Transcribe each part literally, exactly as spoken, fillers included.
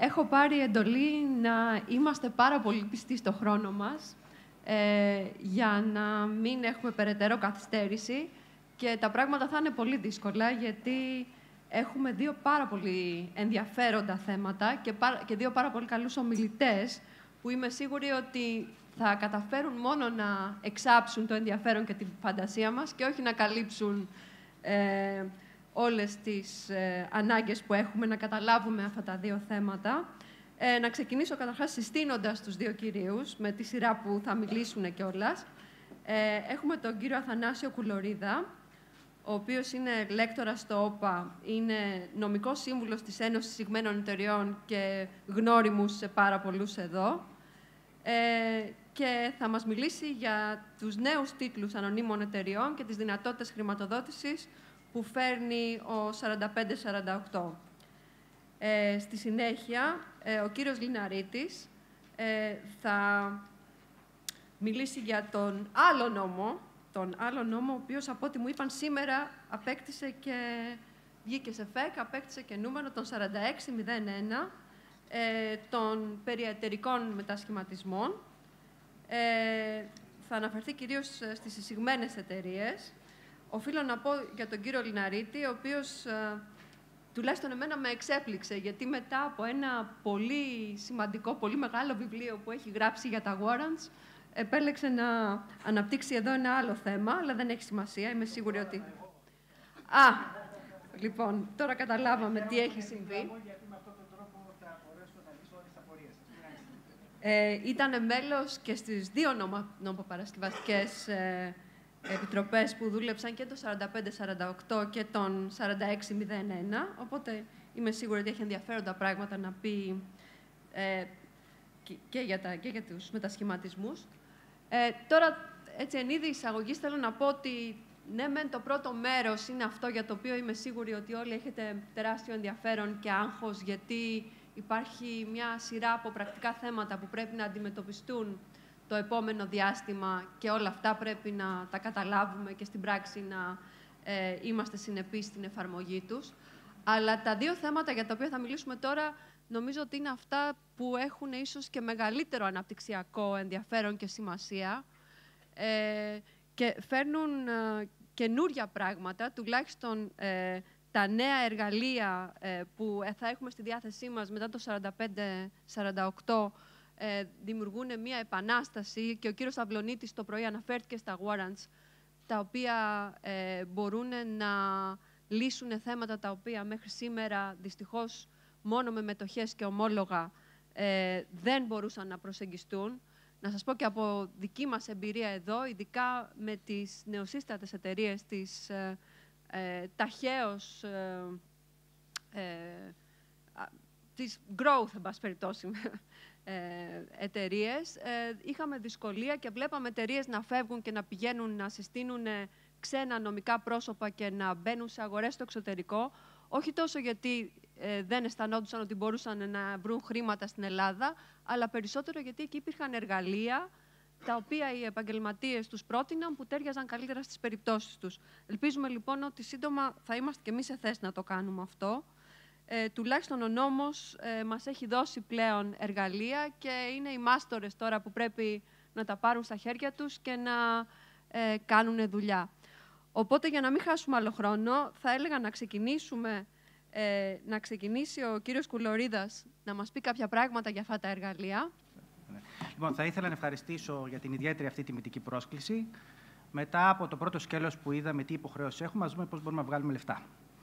έχω πάρει εντολή να είμαστε πάρα πολύ πιστοί στο χρόνο μας, ε, για να μην έχουμε περαιτέρω καθυστέρηση και τα πράγματα θα είναι πολύ δύσκολα, γιατί έχουμε δύο πάρα πολύ ενδιαφέροντα θέματα και, και δύο πάρα πολύ καλούς ομιλητές, που είμαι σίγουρη ότι θα καταφέρουν μόνο να εξάψουν το ενδιαφέρον και την φαντασία μας και όχι να καλύψουν ε, όλες τις ε, ανάγκες που έχουμε να καταλάβουμε αυτά τα δύο θέματα. Ε, να ξεκινήσω καταρχάς συστήνοντας τους δύο κυρίους, με τη σειρά που θα μιλήσουν κιόλας. Ε, έχουμε τον κύριο Αθανάσιο Κουλορίδα, ο οποίος είναι λέκτορας στο ΟΠΑ, είναι νομικός σύμβουλος της Ένωσης Συγμένων Εταιριών και γνώριμους σε πάρα πολλούς εδώ. Ε, και θα μας μιλήσει για τους νέους τίτλους ανωνύμων εταιριών και τις δυνατότητες χρηματοδότησης που φέρνει ο σαράντα πέντε σαράντα οκτώ. Ε, στη συνέχεια, ε, ο κύριος Λιναρίτης ε, θα μιλήσει για τον άλλο νόμο, τον άλλο νόμο, ο οποίος, από ό,τι μου είπαν, σήμερα απέκτησε και βγήκε σε ΦΕΚ, απέκτησε και νούμερο, τον σαράντα έξι μηδέν ένα, ε, των περιεταιρικών μετασχηματισμών. Ε, θα αναφερθεί κυρίως στις εισηγμένες εταιρείες. Οφείλω να πω για τον κύριο Λιναρίτη, ο οποίος ε, τουλάχιστον εμένα με εξέπληξε, γιατί μετά από ένα πολύ σημαντικό, πολύ μεγάλο βιβλίο που έχει γράψει για τα warrants, επέλεξε να αναπτύξει εδώ ένα άλλο θέμα, αλλά δεν έχει σημασία, είμαι σίγουρη ότι... Α, λοιπόν, τώρα καταλάβαμε τι έχει συμβεί. Ε, ήταν μέλος και στις δύο νομο, νομοπαρασκευαστικές ε, επιτροπές που δούλεψαν, και το σαράντα πέντε σαράντα οκτώ και τον σαράντα έξι μηδέν ένα, οπότε είμαι σίγουρη ότι έχει ενδιαφέροντα πράγματα να πει ε, και, και, για τα, και για τους μετασχηματισμούς. Ε, τώρα, έτσι, εν είδη εισαγωγής, θέλω να πω ότι ναι, μεν το πρώτο μέρος είναι αυτό για το οποίο είμαι σίγουρη ότι όλοι έχετε τεράστιο ενδιαφέρον και άγχος, γιατί υπάρχει μια σειρά από πρακτικά θέματα που πρέπει να αντιμετωπιστούν το επόμενο διάστημα και όλα αυτά πρέπει να τα καταλάβουμε και στην πράξη να ε, είμαστε συνεπείς στην εφαρμογή τους. Αλλά τα δύο θέματα για τα οποία θα μιλήσουμε τώρα νομίζω ότι είναι αυτά που έχουν ίσως και μεγαλύτερο αναπτυξιακό ενδιαφέρον και σημασία ε, και φέρνουν ε, καινούρια πράγματα, τουλάχιστον ε, τα νέα εργαλεία ε, που θα έχουμε στη διάθεσή μας μετά το σαράντα πέντε σαράντα οκτώ ε, δημιουργούν μια επανάσταση, και ο κύριος Αυλωνίτης το πρωί αναφέρθηκε στα warrants, τα οποία ε, μπορούν να λύσουν θέματα τα οποία μέχρι σήμερα δυστυχώς μόνο με μετοχές και ομόλογα ε, δεν μπορούσαν να προσεγγιστούν. Να σας πω και από δική μας εμπειρία εδώ, ειδικά με τις νεοσύστατες εταιρείες, τις ε, ε, ταχαίως ε, ε, τις growth, εν πάση περιπτώσει, ε, εταιρείες, ε, είχαμε δυσκολία και βλέπαμε εταιρείες να φεύγουν και να πηγαίνουν να συστήνουν ξένα νομικά πρόσωπα και να μπαίνουν σε αγορές στο εξωτερικό, όχι τόσο γιατί ε, δεν αισθανόντουσαν ότι μπορούσαν να βρουν χρήματα στην Ελλάδα, αλλά περισσότερο γιατί εκεί υπήρχαν εργαλεία τα οποία οι επαγγελματίες τους πρότειναν, που τέριαζαν καλύτερα στις περιπτώσεις τους. Ελπίζουμε λοιπόν ότι σύντομα θα είμαστε και εμείς σε θέση να το κάνουμε αυτό. Ε, τουλάχιστον ο νόμος ε, μας έχει δώσει πλέον εργαλεία και είναι οι μάστορες τώρα που πρέπει να τα πάρουν στα χέρια τους και να ε, κάνουν δουλειά. Οπότε, για να μην χάσουμε άλλο χρόνο, θα έλεγα να ξεκινήσουμε, ε, να ξεκινήσει ο κύριος Κουλορίδας να μας πει κάποια πράγματα για αυτά τα εργαλεία. Λοιπόν, θα ήθελα να ευχαριστήσω για την ιδιαίτερη αυτή τιμητική πρόσκληση. Μετά από το πρώτο σκέλος που είδαμε τι υποχρεώσεις έχουμε, ας δούμε πώς μπορούμε να βγάλουμε λεφτά.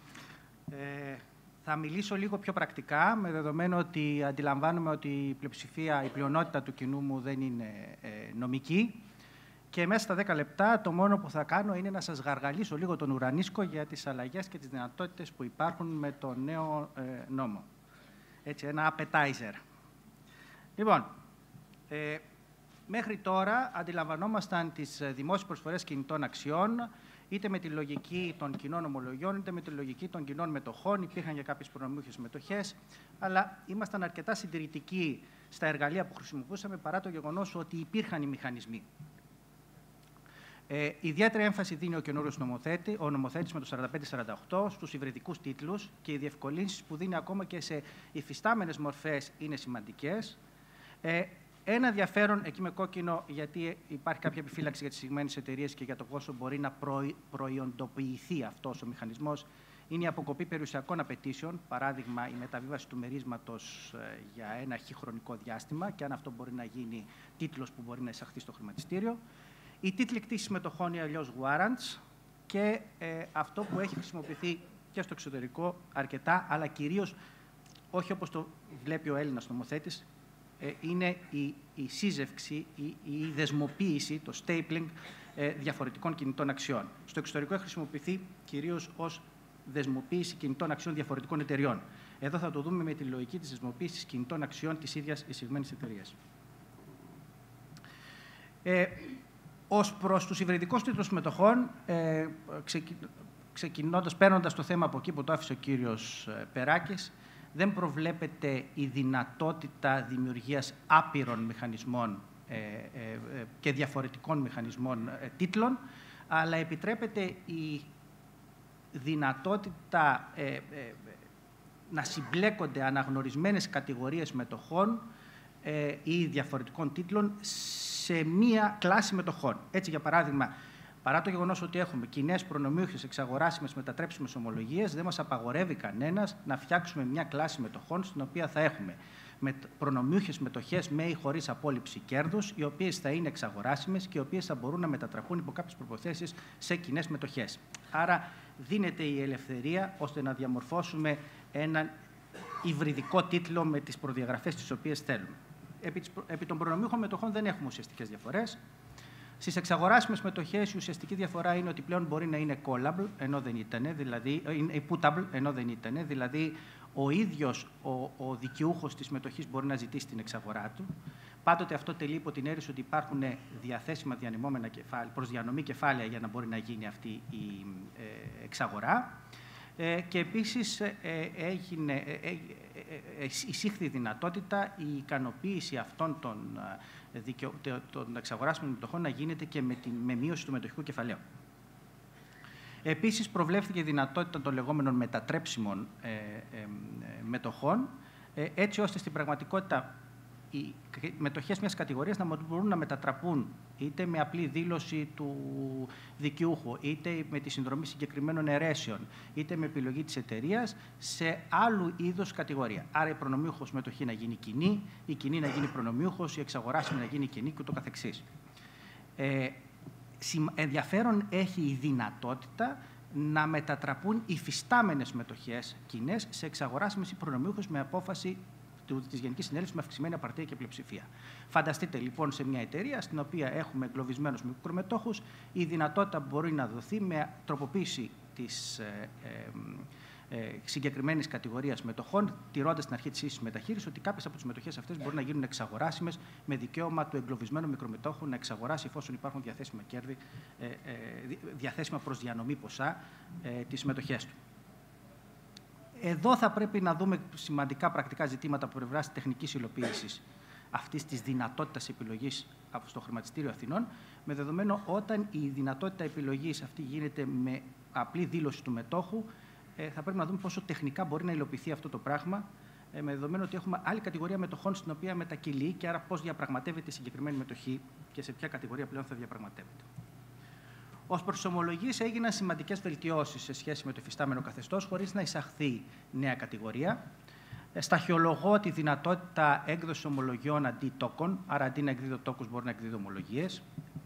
Ε, θα μιλήσω λίγο πιο πρακτικά, με δεδομένο ότι αντιλαμβάνομαι ότι η πλειοψηφία, η πλειονότητα του κοινού μου δεν είναι ε, νομική. Και μέσα στα δέκα λεπτά το μόνο που θα κάνω είναι να σας γαργαλίσω λίγο τον ουρανίσκο για τις αλλαγές και τις δυνατότητες που υπάρχουν με το νέο ε, νόμο. Έτσι, ένα appetizer. Λοιπόν, ε, μέχρι τώρα αντιλαμβανόμασταν τις δημόσιες προσφορές κινητών αξιών, είτε με τη λογική των κοινών ομολογιών, είτε με τη λογική των κοινών μετοχών. Υπήρχαν και κάποιες προνομιούχες μετοχές, αλλά ήμασταν αρκετά συντηρητικοί στα εργαλεία που χρησιμοποιούσαμε, παρά το γεγονός ότι υπήρχαν οι μηχανισμοί. Ε, ιδιαίτερη έμφαση δίνει ο καινούριος νομοθέτη, ο νομοθέτης με το σαράντα πέντε σαράντα οκτώ στους υβριδικούς τίτλους και οι διευκολύνσεις που δίνει ακόμα και σε υφιστάμενες μορφές είναι σημαντικές. Ε, ένα ενδιαφέρον, εκεί με κόκκινο, γιατί υπάρχει κάποια επιφύλαξη για τις συγκεκριμένες εταιρείες και για το πόσο μπορεί να προϊ, προϊοντοποιηθεί αυτός ο μηχανισμός, είναι η αποκοπή περιουσιακών απαιτήσεων, παράδειγμα η μεταβίβαση του μερίσματος ε, για ένα χι χρονικό διάστημα και αν αυτό μπορεί να γίνει τίτλος που μπορεί να εισαχθεί στο χρηματιστήριο. Οι τίτλοι κτήσης μετοχών ή αλλιώς warrants και ε, αυτό που έχει χρησιμοποιηθεί και στο εξωτερικό αρκετά, αλλά κυρίως όχι όπως το βλέπει ο Έλληνας νομοθέτης, ε, είναι η, η σύζευξη, η, η δεσμοποίηση, το stapling ε, διαφορετικών κινητών αξιών. Στο εξωτερικό έχει χρησιμοποιηθεί κυρίως ως δεσμοποίηση κινητών αξιών διαφορετικών εταιριών. Εδώ θα το δούμε με τη λογική της δεσμοποίησης κινητών αξιών της ίδιας εισηγμένης εταιρείας. Ε, ως προς τους υβριδικούς τίτλους μετοχών, ε, ξεκι, ξεκινώντας, παίρνοντας το θέμα από εκεί που το άφησε ο κύριος Περάκης, δεν προβλέπεται η δυνατότητα δημιουργίας άπειρων μηχανισμών ε, ε, και διαφορετικών μηχανισμών ε, τίτλων, αλλά επιτρέπεται η δυνατότητα ε, ε, να συμπλέκονται αναγνωρισμένες κατηγορίες μετοχών ε, ή διαφορετικών τίτλων σε μία κλάση μετοχών. Έτσι, για παράδειγμα, παρά το γεγονός ότι έχουμε κοινές προνομιούχες, εξαγοράσιμες, μετατρέψιμες ομολογίες, δεν μας απαγορεύει κανένας να φτιάξουμε μια κλάση μετοχών στην οποία θα έχουμε με προνομιούχες μετοχές με ή χωρίς απόλυψη κέρδους, οι οποίες θα είναι εξαγοράσιμες και οι οποίες θα μπορούν να μετατραπούν υπό κάποιες προϋποθέσεις σε κοινές μετοχές. Άρα, δίνεται η ελευθερία ώστε να διαμορφώσουμε έναν υβριδικό τίτλο με τις προδιαγραφές τις οποίες θέλουμε. Επί, επί των προνομιούχων μετοχών δεν έχουμε ουσιαστικές διαφορές. Στις εξαγοράσιμες μετοχές η ουσιαστική διαφορά είναι ότι πλέον μπορεί να είναι callable, ενώ δεν ήταν, δηλαδή, είναι putable, ενώ δεν ήταν, δηλαδή ο ίδιος ο, ο δικαιούχος της μετοχής μπορεί να ζητήσει την εξαγορά του. Πάντοτε αυτό τελεί υπό την αίρεση ότι υπάρχουν διαθέσιμα διανυμόμενα κεφάλαια, προς διανομή κεφάλαια για να μπορεί να γίνει αυτή η ε, εξαγορά. Ε, και επίσης ε, έγινε, ε, ε, ε, εισήχθη η δυνατότητα η ικανοποίηση αυτών των, ε, δικαιο, των εξαγοράσιμων μετοχών να γίνεται και με, την, με μείωση του μετοχικού κεφαλαίου. Επίσης, προβλέφθηκε η δυνατότητα των λεγόμενων μετατρέψιμων ε, ε, ε, μετοχών, ε, έτσι ώστε στην πραγματικότητα οι μετοχές μιας κατηγορίας να μπορούν να μετατραπούν είτε με απλή δήλωση του δικαιούχου, είτε με τη συνδρομή συγκεκριμένων αιρέσεων, είτε με επιλογή της εταιρείας σε άλλου είδους κατηγορία. Άρα η προνομιούχος μετοχή να γίνει κοινή, η κοινή να γίνει προνομιούχος, η εξαγοράσιμη να γίνει κοινή και ούτω καθεξής. Ε, ενδιαφέρον έχει η δυνατότητα να μετατραπούν υφιστάμενες μετοχές κοινές σε εξαγοράσιμες ή προνομιούχους με απόφαση της Γενικής Συνέλευσης με αυξημένη απαρτία και πλειοψηφία. Φανταστείτε λοιπόν σε μια εταιρεία στην οποία έχουμε εγκλωβισμένους μικρομετόχους, η δυνατότητα μπορεί να δοθεί με τροποποίηση της ε, ε, ε, συγκεκριμένης κατηγορίας μετοχών, τηρώντας την αρχή της ίσης μεταχείρισης, ότι κάποιες από τις μετοχές αυτές μπορούν να γίνουν εξαγοράσιμες με δικαίωμα του εγκλωβισμένου μικρομετόχου να εξαγοράσει εφόσον υπάρχουν διαθέσιμα κέρδη, ε, ε, διαθέσιμα προς διανομή ποσά ε, τις μετοχές του. Εδώ θα πρέπει να δούμε σημαντικά πρακτικά ζητήματα από πλευράς τεχνικής υλοποίησης αυτής της δυνατότητας επιλογής στο Χρηματιστήριο Αθηνών, με δεδομένο όταν η δυνατότητα επιλογής αυτή γίνεται με απλή δήλωση του μετόχου, θα πρέπει να δούμε πόσο τεχνικά μπορεί να υλοποιηθεί αυτό το πράγμα, με δεδομένο ότι έχουμε άλλη κατηγορία μετοχών στην οποία μετακυλεί και άρα πώς διαπραγματεύεται η συγκεκριμένη μετοχή και σε ποια κατηγορία πλέον θα διαπραγματεύεται. Ως προς τις ομολογίες έγιναν σημαντικές βελτιώσεις σε σχέση με το υφιστάμενο καθεστώς, χωρίς να εισαχθεί νέα κατηγορία. Σταχυολογώ τη δυνατότητα έκδοσης ομολογιών αντί τόκων, άρα αντί να εκδίδω τόκους μπορεί να εκδίδω ομολογίες.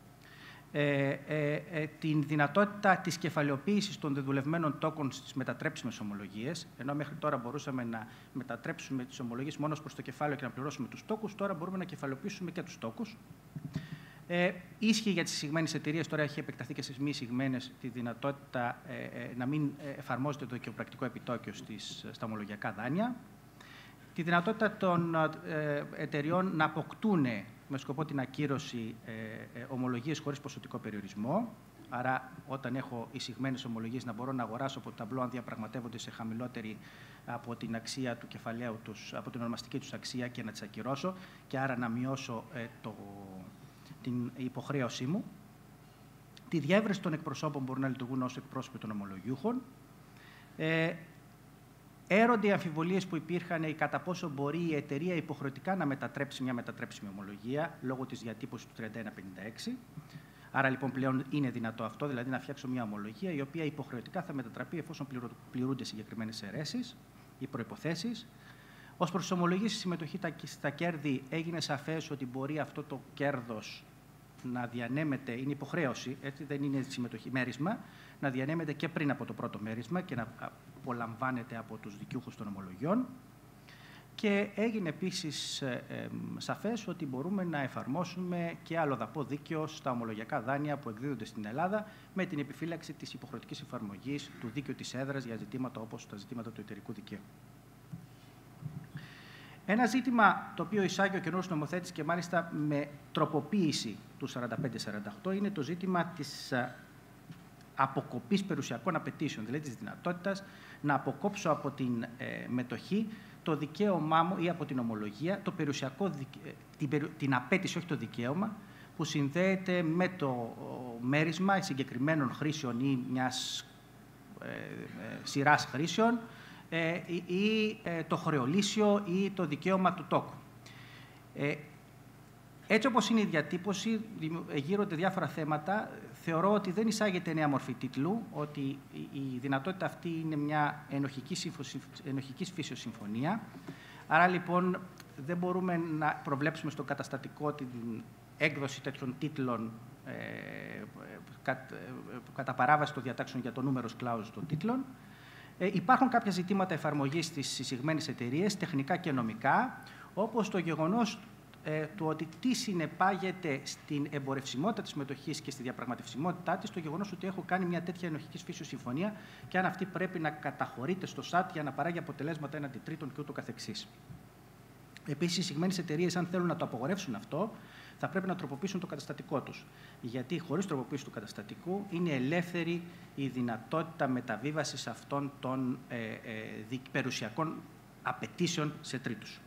Ε, ε, ε, την δυνατότητα της κεφαλαιοποίησης των δεδουλευμένων τόκων στις μετατρέψιμες ομολογίες, ενώ μέχρι τώρα μπορούσαμε να μετατρέψουμε τις ομολογίες μόνο προς το κεφάλαιο και να πληρώσουμε τους τόκους, τώρα μπορούμε να κεφαλαιοποιήσουμε και τους τόκους. Ε, ίσχυε για τις εισηγμένες εταιρείες, τώρα έχει επεκταθεί και στις μη εισηγμένες τη δυνατότητα ε, ε, να μην εφαρμόζεται το δικαιοπρακτικό επιτόκιο στις, στα ομολογιακά δάνεια. Τη δυνατότητα των ε, εταιριών να αποκτούν με σκοπό την ακύρωση ε, ε, ομολογίες χωρίς ποσοτικό περιορισμό. Άρα, όταν έχω εισηγμένες ομολογίες, να μπορώ να αγοράσω από το ταμπλό αν διαπραγματεύονται σε χαμηλότερη από την αξία του κεφαλαίου τους, από την ονομαστική τους αξία και να τις ακυρώσω και άρα να μειώσω ε, το, την υποχρέωσή μου. τη διεύρυνση των εκπροσώπων μπορούν να λειτουργούν ως εκπρόσωποι των ομολογιούχων. Ε, Έρονται οι αμφιβολίες που υπήρχαν ή κατά πόσο μπορεί η εταιρεία υποχρεωτικά να μετατρέψει μια μετατρέψιμη ομολογία λόγω της διατύπωσης του τριάντα ένα πενήντα έξι. Άρα λοιπόν πλέον είναι δυνατό αυτό, δηλαδή να φτιάξω μια ομολογία η οποία υποχρεωτικά θα μετατραπεί εφόσον πληρούνται συγκεκριμένες αιρέσεις ή προϋποθέσεις. Ως προς τις ομολογίες, η συμμετοχή στα κέρδη έγινε σαφές ότι μπορεί αυτό το κέρδος να διανέμεται, είναι υποχρέωση, έτσι δεν είναι συμμετοχή, μέρισμα, να διανέμεται και πριν από το πρώτο μέρισμα και να απολαμβάνεται από τους δικαιούχους των ομολογιών. Και έγινε επίσης ε, ε, σαφές ότι μπορούμε να εφαρμόσουμε και αλλοδαπό δίκαιο στα ομολογιακά δάνεια που εκδίδονται στην Ελλάδα, με την επιφύλαξη της υποχρεωτικής εφαρμογής του δίκαιου της έδρας για ζητήματα όπως τα ζητήματα του εταιρικού δικαίου. Ένα ζήτημα το οποίο εισάγει ο καινούργιος νομοθέτης και μάλιστα με τροποποίηση του σαράντα πέντε σαράντα οκτώ είναι το ζήτημα της αποκοπής περιουσιακών απαιτήσεων, δηλαδή της δυνατότητας να αποκόψω από την ε, μετοχή το δικαίωμά μου ή από την ομολογία, το περιουσιακό, την, την απέτηση, όχι το δικαίωμα, που συνδέεται με το μέρισμα συγκεκριμένων χρήσεων ή μιας ε, ε, σειράς χρήσεων, Ε, ή, ή ε, το χρεολύσιο ή το δικαίωμα του τόκου. Ε, έτσι όπως είναι η διατύπωση, γύρονται διάφορα θέματα. Θεωρώ ότι δεν εισάγεται νέα μορφή τίτλου, ότι η, η δυνατότητα αυτή είναι μια ενοχικής, ενοχικής φύσεως συμφωνία. Άρα λοιπόν δεν μπορούμε να προβλέψουμε στο καταστατικό την έκδοση τέτοιων τίτλων ε, κα, ε, κατά παράβαση των διατάξεων για το νούμερο κλάους των τίτλων. Ε, υπάρχουν κάποια ζητήματα εφαρμογής στις εισηγμένες εταιρείες, τεχνικά και νομικά, όπως το γεγονός ε, του ότι τι συνεπάγεται στην εμπορευσιμότητα της μετοχής και στη διαπραγματευσιμότητά της, το γεγονός ότι έχω κάνει μια τέτοια ενοχικής φύσεως συμφωνία και αν αυτή πρέπει να καταχωρείται στο ΣΑΤ για να παράγει αποτελέσματα έναντι τρίτων και ούτω καθεξής. Επίσης, οι εισηγμένες εταιρείες, αν θέλουν να το απογορεύσουν αυτό, θα πρέπει να τροποποιήσουν το καταστατικό τους. Γιατί χωρίς τροποποίηση του καταστατικού είναι ελεύθερη η δυνατότητα μεταβίβασης αυτών των ε, ε, περιουσιακών απαιτήσεων σε τρίτους.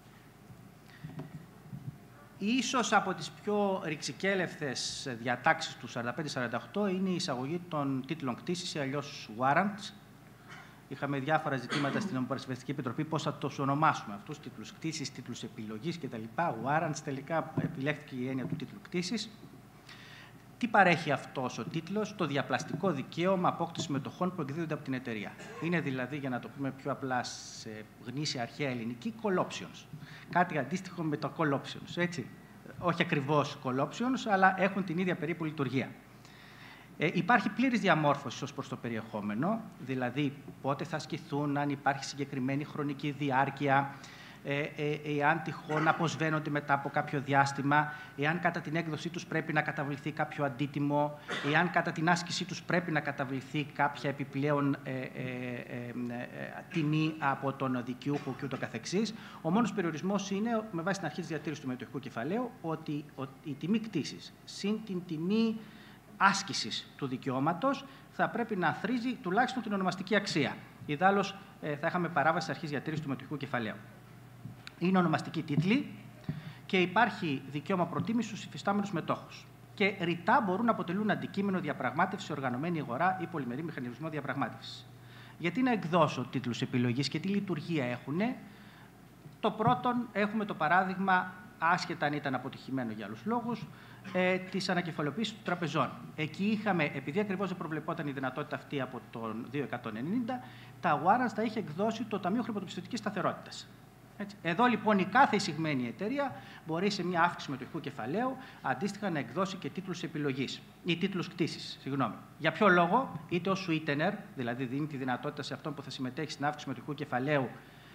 Ίσως από τις πιο ρηξικέλευθες διατάξεις του σαράντα πέντε σαράντα οκτώ είναι η εισαγωγή των τίτλων κτήσης ή αλλιώς warrants. Είχαμε διάφορα ζητήματα στην Νομοπαρασκευαστική Επιτροπή πώς θα τους ονομάσουμε αυτούς, τίτλους κτήσης, τίτλους επιλογής κτλ. Warrants, τελικά επιλέχθηκε η έννοια του τίτλου κτήσης. Τι παρέχει αυτός ο τίτλος? Το διαπλαστικό δικαίωμα απόκτησης μετοχών που εκδίδονται από την εταιρεία. Είναι δηλαδή, για να το πούμε πιο απλά σε γνήσια αρχαία ελληνική, call options. Κάτι αντίστοιχο με το call options, έτσι. Όχι ακριβώς call options, αλλά έχουν την ίδια περίπου λειτουργία. Ε, υπάρχει πλήρης διαμόρφωση ως προς το περιεχόμενο, δηλαδή πότε θα ασκηθούν, αν υπάρχει συγκεκριμένη χρονική διάρκεια, ε, ε, εάν τυχόν αποσβαίνονται μετά από κάποιο διάστημα, εάν κατά την έκδοσή τους πρέπει να καταβληθεί κάποιο αντίτιμο, εάν κατά την άσκησή τους πρέπει να καταβληθεί κάποια επιπλέον ε, ε, ε, ε, τιμή από τον δικαιούχο και ούτω καθεξής. Ο μόνος περιορισμός είναι, με βάση την αρχή της διατήρησης του μετοχικού κεφαλαίου, ότι η τιμή κτήσης συν την τιμή άσκησης του δικαιώματος θα πρέπει να αθροίζει τουλάχιστον την ονομαστική αξία. Ιδάλλως ε, θα είχαμε παράβαση της αρχής διατήρησης του μετοχικού κεφαλαίου. Είναι ονομαστική τίτλη και υπάρχει δικαίωμα προτίμησης στους υφιστάμενους μετόχους. Και ρητά μπορούν να αποτελούν αντικείμενο διαπραγμάτευση σε οργανωμένη αγορά ή πολυμερή μηχανισμό διαπραγμάτευσης. Γιατί να εκδώσω τίτλους επιλογής και τι λειτουργία έχουν? Το πρώτον, έχουμε το παράδειγμα, άσχετα αν ήταν αποτυχημένο για άλλους λόγους, ε, της ανακεφαλαιοποίησης των τραπεζών. Εκεί είχαμε, επειδή ακριβώς δεν προβλεπόταν η δυνατότητα αυτή από τον δύο εκατόν ενενήντα, τα warrants τα είχε εκδώσει το Ταμείο Χρηματοπιστωτικής Σταθερότητας. Έτσι. Εδώ λοιπόν η κάθε εισηγμένη εταιρεία μπορεί σε μια αύξηση μετοχικού κεφαλαίου αντίστοιχα να εκδώσει και τίτλους επιλογής ή τίτλους κτήσης. Συγγνώμη. Για ποιο λόγο? Είτε ως sweetener, δηλαδή δίνει τη δυνατότητα σε αυτόν που θα συμμετέχει στην αύξηση μετοχικού κεφαλαίου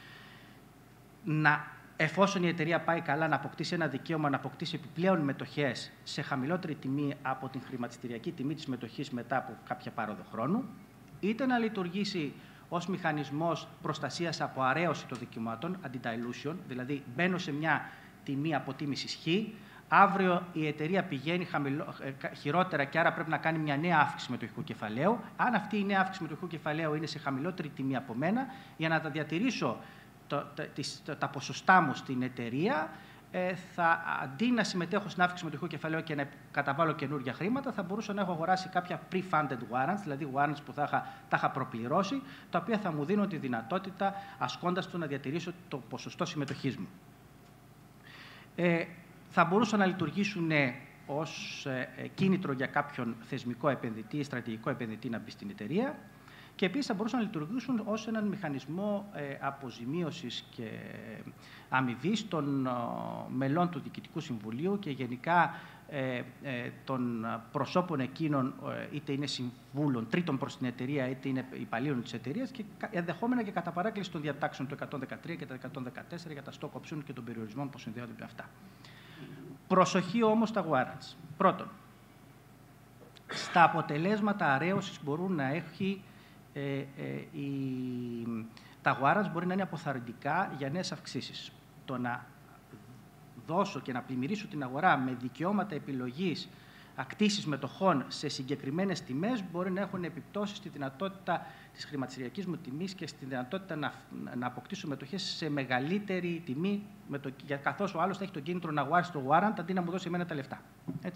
να, εφόσον η εταιρεία πάει καλά, να αποκτήσει ένα δικαίωμα να αποκτήσει επιπλέον μετοχές σε χαμηλότερη τιμή από την χρηματιστηριακή τιμή της μετοχής μετά από κάποια πάροδο χρόνου, είτε να λειτουργήσει ως μηχανισμός προστασίας από αρέωση των δικαιωμάτων, anti-dilution, δηλαδή μπαίνω σε μια τιμή αποτίμησης χ, αύριο η εταιρεία πηγαίνει χαμηλό, χειρότερα και άρα πρέπει να κάνει μια νέα αύξηση μετοχικού κεφαλαίου. Αν αυτή η νέα αύξηση μετοχικού κεφαλαίου είναι σε χαμηλότερη τιμή από μένα, για να τα διατηρήσω το, τα, τις, τα ποσοστά μου στην εταιρεία, ε, θα, αντί να συμμετέχω στην αύξηση συμμετοχικού κεφαλαίου και να καταβάλω καινούργια χρήματα, θα μπορούσα να έχω αγοράσει κάποια pre-funded warrants, δηλαδή warrants που θα είχα, τα είχα προπληρώσει, τα οποία θα μου δίνουν τη δυνατότητα, ασκώντας το, να διατηρήσω το ποσοστό συμμετοχής μου. Ε, θα μπορούσαν να λειτουργήσουν ως ε, κίνητρο για κάποιον θεσμικό επενδυτή ή στρατηγικό επενδυτή να μπει στην εταιρεία, και επίσης θα μπορούσαν να λειτουργήσουν ως έναν μηχανισμό ε, αποζημίωσης και αμοιβής των ε, μελών του Διοικητικού Συμβουλίου και γενικά ε, ε, των προσώπων εκείνων, ε, είτε είναι συμβούλων τρίτων προς την εταιρεία, είτε είναι υπαλλήλων της εταιρείας, και ενδεχόμενα και κατά παράκληση των διατάξεων του εκατόν δεκατρία και του εκατόν δεκατέσσερα για τα stock option και των περιορισμών που συνδέονται με αυτά. Προσοχή όμως στα warrants. Πρώτον, στα αποτελέσματα αρέωσης μπορούν να έχει Ε, ε, η, τα warrants μπορεί να είναι αποθαρρυντικά για νέες αυξήσεις. Το να δώσω και να πλημμυρίσω την αγορά με δικαιώματα επιλογής ακτήσεις μετοχών σε συγκεκριμένες τιμές μπορεί να έχουν επιπτώσεις στη δυνατότητα της χρηματιστηριακής μου τιμής και στη δυνατότητα να, να αποκτήσω μετοχές σε μεγαλύτερη τιμή, με το, καθώς ο άλλος θα έχει τον κίνητρο να αγοράσει το warrant αντί να μου δώσει εμένα τα λεφτά. Έτσι.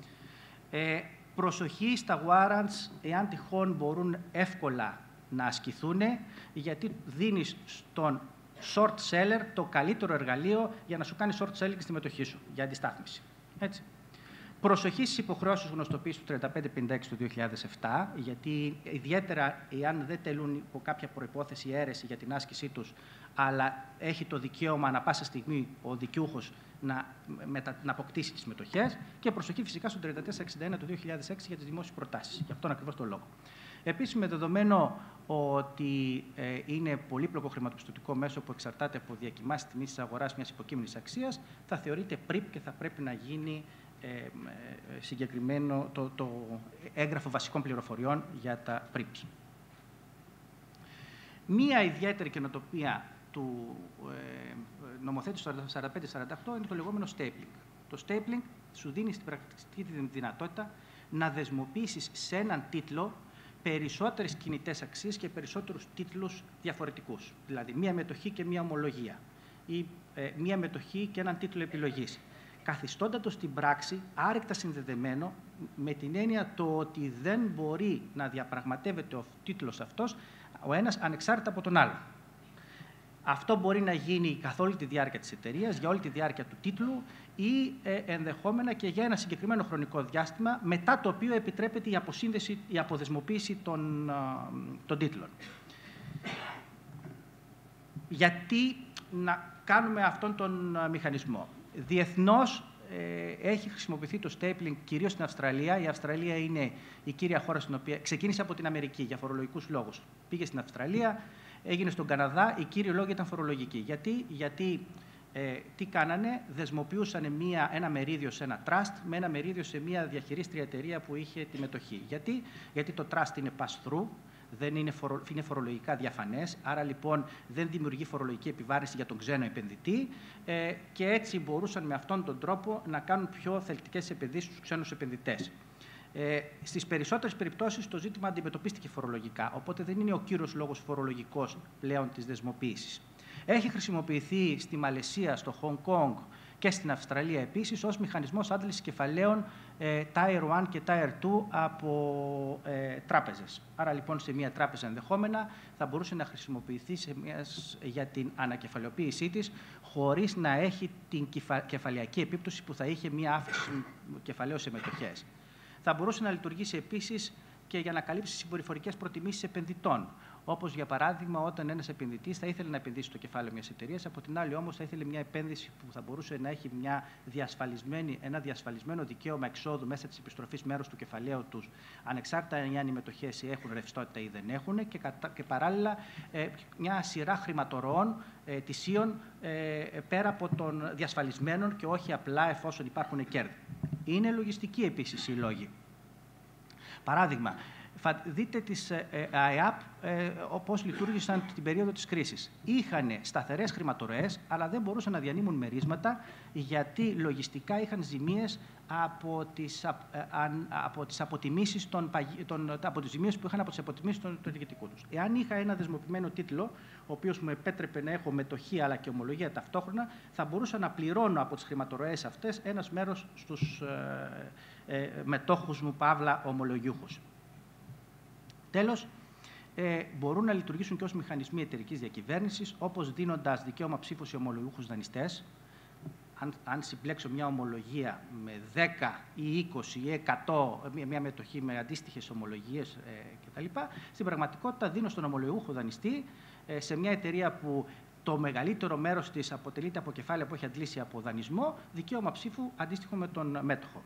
Ε, Προσοχή στα warrants, εάν τυχόν μπορούν εύκολα να ασκηθούν, γιατί δίνεις στον short seller το καλύτερο εργαλείο για να σου κάνει short selling στη μετοχή σου, για αντιστάθμιση. Έτσι. Προσοχή στις υποχρεώσεις γνωστοποίησης του τριάντα πέντε πενήντα έξι του δύο χιλιάδες επτά, γιατί ιδιαίτερα εάν δεν τελούν υπό κάποια προϋπόθεση αίρεση για την άσκησή τους, αλλά έχει το δικαίωμα ανά πάσα στιγμή ο δικαιούχος να, μετα, να αποκτήσει τις μετοχές, και προσοχή φυσικά στο τριάντα τέσσερα εξήντα ένα του δύο χιλιάδες έξι για τις δημόσιες προτάσεις. Γι' αυτόν ακριβώς τον λόγο. Επίσης, με δεδομένο ότι ε, είναι πολύπλοκο χρηματοπιστωτικό μέσο που εξαρτάται από διακοιμάσεις τιμής της αγοράς μιας υποκείμενης αξίας, θα θεωρείται πρι πι και θα πρέπει να γίνει ε, ε, συγκεκριμένο το, το έγγραφο βασικών πληροφοριών για τα πρι πι. Μία ιδιαίτερη καινοτοπία του ε, νομοθέτης του σαράντα πέντε σαράντα οκτώ είναι το λεγόμενο stapling. Το stapling σου δίνει στην πρακτική δυνατότητα να δεσμοποιήσεις σε έναν τίτλο περισσότερες κινητές αξίες και περισσότερους τίτλους διαφορετικούς. Δηλαδή, μία μετοχή και μία ομολογία ή ε, μία μετοχή και έναν τίτλο επιλογής. Καθιστώντας το στην πράξη άρρηκτα συνδεδεμένο με την έννοια το ότι δεν μπορεί να διαπραγματεύεται ο τίτλος αυτός ο ένας ανεξάρτητα από τον άλλο. Αυτό μπορεί να γίνει καθ' όλη τη διάρκεια της εταιρείας, για όλη τη διάρκεια του τίτλου ή ε, ενδεχόμενα και για ένα συγκεκριμένο χρονικό διάστημα, μετά το οποίο επιτρέπεται η αποσύνδεση, η αποδεσμοποίηση των, ε, των τίτλων. Γιατί να κάνουμε αυτόν τον ε, μηχανισμό. Διεθνώς ε, έχει χρησιμοποιηθεί το stapling κυρίως στην Αυστραλία. Η Αυστραλία είναι η κύρια χώρα στην οποία ξεκίνησε από την Αμερική για φορολογικούς λόγους. Πήγε στην Αυστραλία. Έγινε στον Καναδά, οι κύριοι λόγοι ήταν φορολογικοί. Γιατί, γιατί ε, τι κάνανε, δεσμοποιούσαν μία, ένα μερίδιο σε ένα trust με ένα μερίδιο σε μία διαχειρίστρια εταιρεία που είχε τη μετοχή. Γιατί, γιατί το trust είναι pass-through, δεν είναι, φορο, είναι φορολογικά διαφανές, άρα λοιπόν δεν δημιουργεί φορολογική επιβάρυνση για τον ξένο επενδυτή ε, και έτσι μπορούσαν με αυτόν τον τρόπο να κάνουν πιο θελκτικές επενδύσεις στους ξένους επενδυτές. Ε, στις περισσότερες περιπτώσεις το ζήτημα αντιμετωπίστηκε φορολογικά, οπότε δεν είναι ο κύριος λόγος φορολογικός πλέον της δεσμοποίησης. Έχει χρησιμοποιηθεί στη Μαλαισία, στο Χονγκ Κονγκ και στην Αυστραλία επίσης ως μηχανισμός άντλησης κεφαλαίων ε, Tier ένα και Tier δύο από ε, τράπεζες. Άρα λοιπόν σε μια τράπεζα ενδεχόμενα θα μπορούσε να χρησιμοποιηθεί σε μιας, για την ανακεφαλαιοποίησή της χωρίς να έχει την κεφαλαιακή επίπτωση που θα είχε μια αύξηση κεφαλαίου σε μετοχές. Θα μπορούσε να λειτουργήσει επίσης και για να καλύψει συμπεριφορικές προτιμήσεις επενδυτών. Όπως για παράδειγμα, όταν ένας επενδυτής θα ήθελε να επενδύσει στο κεφάλαιο μιας εταιρείας, από την άλλη όμως θα ήθελε μια επένδυση που θα μπορούσε να έχει μια διασφαλισμένη, ένα διασφαλισμένο δικαίωμα εξόδου μέσα της επιστροφής μέρους του κεφαλαίου τους, ανεξάρτητα αν οι μετοχές έχουν ρευστότητα ή δεν έχουν, και, κατα... και παράλληλα ε, μια σειρά χρηματορροών ε, τυσίων ε, πέρα από των διασφαλισμένων και όχι απλά εφόσον υπάρχουν κέρδη. Είναι λογιστικοί επίσης οι λόγοι. Παράδειγμα, δείτε τις ΑΕΑΠ ε, όπως λειτουργήσαν την περίοδο της κρίσης. Είχαν σταθερές χρηματορροές, αλλά δεν μπορούσαν να διανύμουν μερίσματα, γιατί λογιστικά είχαν ζημίες από τις, από τις αποτιμήσεις των, των, από τις ζημίες που είχαν από τις αποτιμήσεις των, των διοικητικού τους. Εάν είχα ένα δεσμοποιημένο τίτλο, ο ο οποίος μου επέτρεπε να έχω μετοχή αλλά και ομολογία ταυτόχρονα, θα μπορούσα να πληρώνω από τις χρηματορροές αυτές ένας μέρος στους ε, ε, μετόχους μου, παύλα ομολογιούχους. Τέλος, ε, μπορούν να λειτουργήσουν και ως μηχανισμοί εταιρικής διακυβέρνησης, όπως δίνοντας δικαίωμα ψήφου σε ομολογιούχους δανειστές. Αν, αν συμπλέξω μια ομολογία με δέκα ή είκοσι ή εκατό, μια, μια μετοχή με αντίστοιχες ομολογίες ε, κτλ., στην πραγματικότητα δίνω στον ομολογιούχο δανειστή ε, σε μια εταιρεία που το μεγαλύτερο μέρος της αποτελείται από κεφάλαια που έχει αντλήσει από δανεισμό, δικαίωμα ψήφου αντίστοιχο με τον μέτοχο.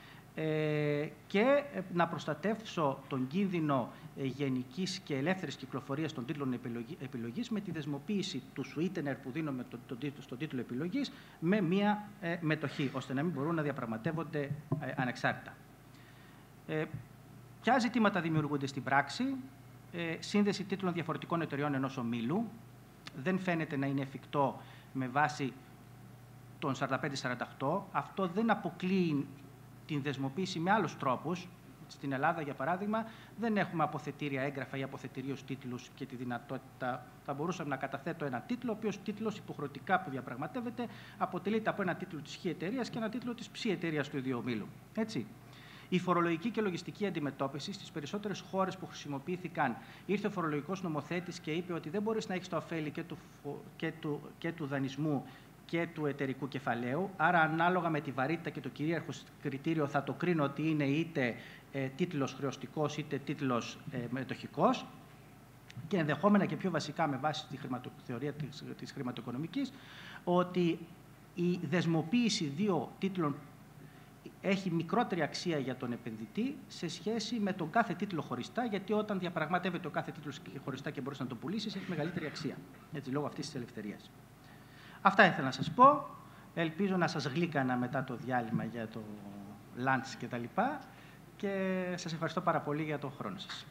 Ε, και να προστατεύσω τον κίνδυνο ε, γενικής και ελεύθερης κυκλοφορίας των τίτλων επιλογή, επιλογής με τη δεσμοποίηση του sweetener που δίνω με το, το, το, στον τίτλο επιλογής με μία ε, μετοχή, ώστε να μην μπορούν να διαπραγματεύονται ε, ανεξάρτητα. Ε, ποια ζητήματα δημιουργούνται στην πράξη? Ε, σύνδεση τίτλων διαφορετικών εταιριών ενός ομίλου. Δεν φαίνεται να είναι εφικτό με βάση τον σαράντα πέντε σαράντα οκτώ. Αυτό δεν αποκλείει την δεσμοποίηση με άλλους τρόπους. Στην Ελλάδα, για παράδειγμα, δεν έχουμε αποθετήρια έγγραφα ή αποθετηρίους τίτλους και τη δυνατότητα, θα μπορούσαμε να καταθέτω ένα τίτλο, ο οποίος τίτλος υποχρεωτικά που διαπραγματεύεται αποτελείται από ένα τίτλο της χ εταιρείας και ένα τίτλο της ψ εταιρείας του ίδιου ομίλου. Έτσι. Η φορολογική και λογιστική αντιμετώπιση στις περισσότερες χώρες που χρησιμοποιήθηκαν, ήρθε ο φορολογικός νομοθέτης και είπε ότι δεν μπορείς να έχεις το ωφέλη και του, και του, και του δανεισμού και του εταιρικού κεφαλαίου, άρα ανάλογα με τη βαρύτητα και το κυρίαρχο κριτήριο θα το κρίνω ότι είναι είτε ε, τίτλος χρεωστικός είτε τίτλος ε, μετοχικός, και ενδεχόμενα και πιο βασικά με βάση τη θεωρία της, της χρηματοοικονομικής, ότι η δεσμοποίηση δύο τίτλων έχει μικρότερη αξία για τον επενδυτή σε σχέση με τον κάθε τίτλο χωριστά, γιατί όταν διαπραγματεύεται ο κάθε τίτλος χωριστά και μπορείς να τον πουλήσεις, έχει μεγαλύτερη αξία, έτσι, λόγω αυτής της ελευθερίας. Αυτά ήθελα να σας πω. Ελπίζω να σας γλύκανα μετά το διάλειμμα για το lunch και τα λοιπά. Και σας ευχαριστώ πάρα πολύ για τον χρόνο σας.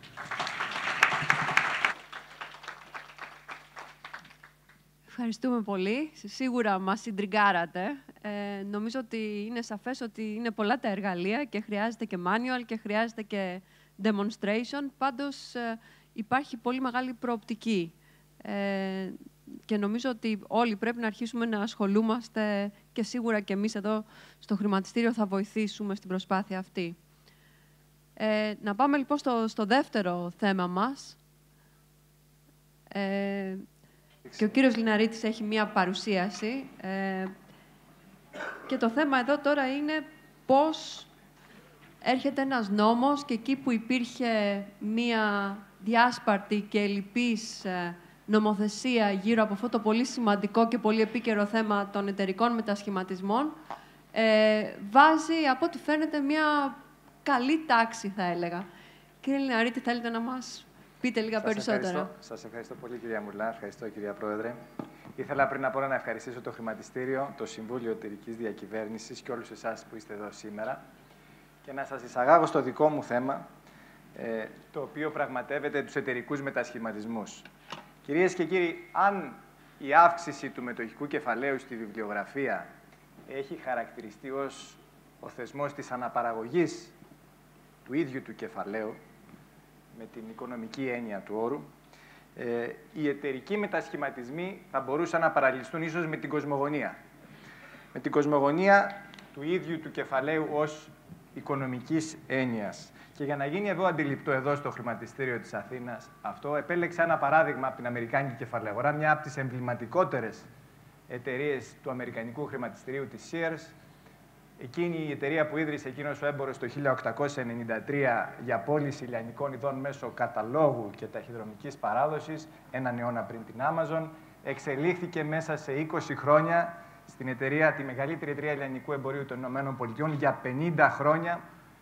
Ευχαριστούμε πολύ. Σίγουρα μας συντριγκάρατε. Ε, νομίζω ότι είναι σαφές ότι είναι πολλά τα εργαλεία και χρειάζεται και manual και χρειάζεται και demonstration. Πάντως ε, υπάρχει πολύ μεγάλη προοπτική. Ε, και νομίζω ότι όλοι πρέπει να αρχίσουμε να ασχολούμαστε και σίγουρα και εμείς εδώ στο χρηματιστήριο θα βοηθήσουμε στην προσπάθεια αυτή. Ε, να πάμε λοιπόν στο, στο δεύτερο θέμα μας. Ε, και ο κύριος Λιναρίτης έχει μία παρουσίαση. Ε, και το θέμα εδώ τώρα είναι πώς έρχεται ένας νόμος και εκεί που υπήρχε μία διάσπαρτη και λυπής ε, νομοθεσία γύρω από αυτό το πολύ σημαντικό και πολύ επίκαιρο θέμα των εταιρικών μετασχηματισμών, ε, βάζει, από ό,τι φαίνεται, μια καλή τάξη, θα έλεγα. Κύριε Λιναρίτη, θέλετε να μας πείτε λίγα σας περισσότερα? Ευχαριστώ. Σας ευχαριστώ πολύ, κυρία Μουρλά. Ευχαριστώ, κυρία Πρόεδρε. Ήθελα πριν από όλα να ευχαριστήσω το Χρηματιστήριο, το Συμβούλιο Εταιρικής Διακυβέρνησης και όλους εσάς που είστε εδώ σήμερα και να σας εισαγάγω στο δικό μου θέμα, ε, το οποίο πραγματεύεται τους εταιρικούς μετασχηματισμούς. Κυρίες και κύριοι, αν η αύξηση του μετοχικού κεφαλαίου στη βιβλιογραφία έχει χαρακτηριστεί ως ο θεσμός της αναπαραγωγής του ίδιου του κεφαλαίου, με την οικονομική έννοια του όρου, ε, οι εταιρικοί μετασχηματισμοί θα μπορούσαν να παραλληλιστούν ίσως με την κοσμογονία. Με την κοσμογονία του ίδιου του κεφαλαίου ως οικονομικής έννοιας. Και για να γίνει εδώ αντιληπτό εδώ στο Χρηματιστήριο της Αθήνας αυτό, επέλεξα ένα παράδειγμα από την Αμερικάνικη κεφαλαία αγορά, μια από τις εμβληματικότερες εταιρείες του Αμερικανικού χρηματιστηρίου, της Sears. Εκείνη η εταιρεία που ίδρυσε εκείνος ο έμπορος το χίλια οκτακόσια ενενήντα τρία για πώληση λιανικών ειδών μέσω καταλόγου και ταχυδρομικής παράδοσης, έναν αιώνα πριν την Amazon, εξελίχθηκε μέσα σε είκοσι χρόνια στην εταιρεία, τη μεγαλύτερη εταιρεία λιανικού εμπορίου των ΗΠΑ, για πενήντα χρόνια.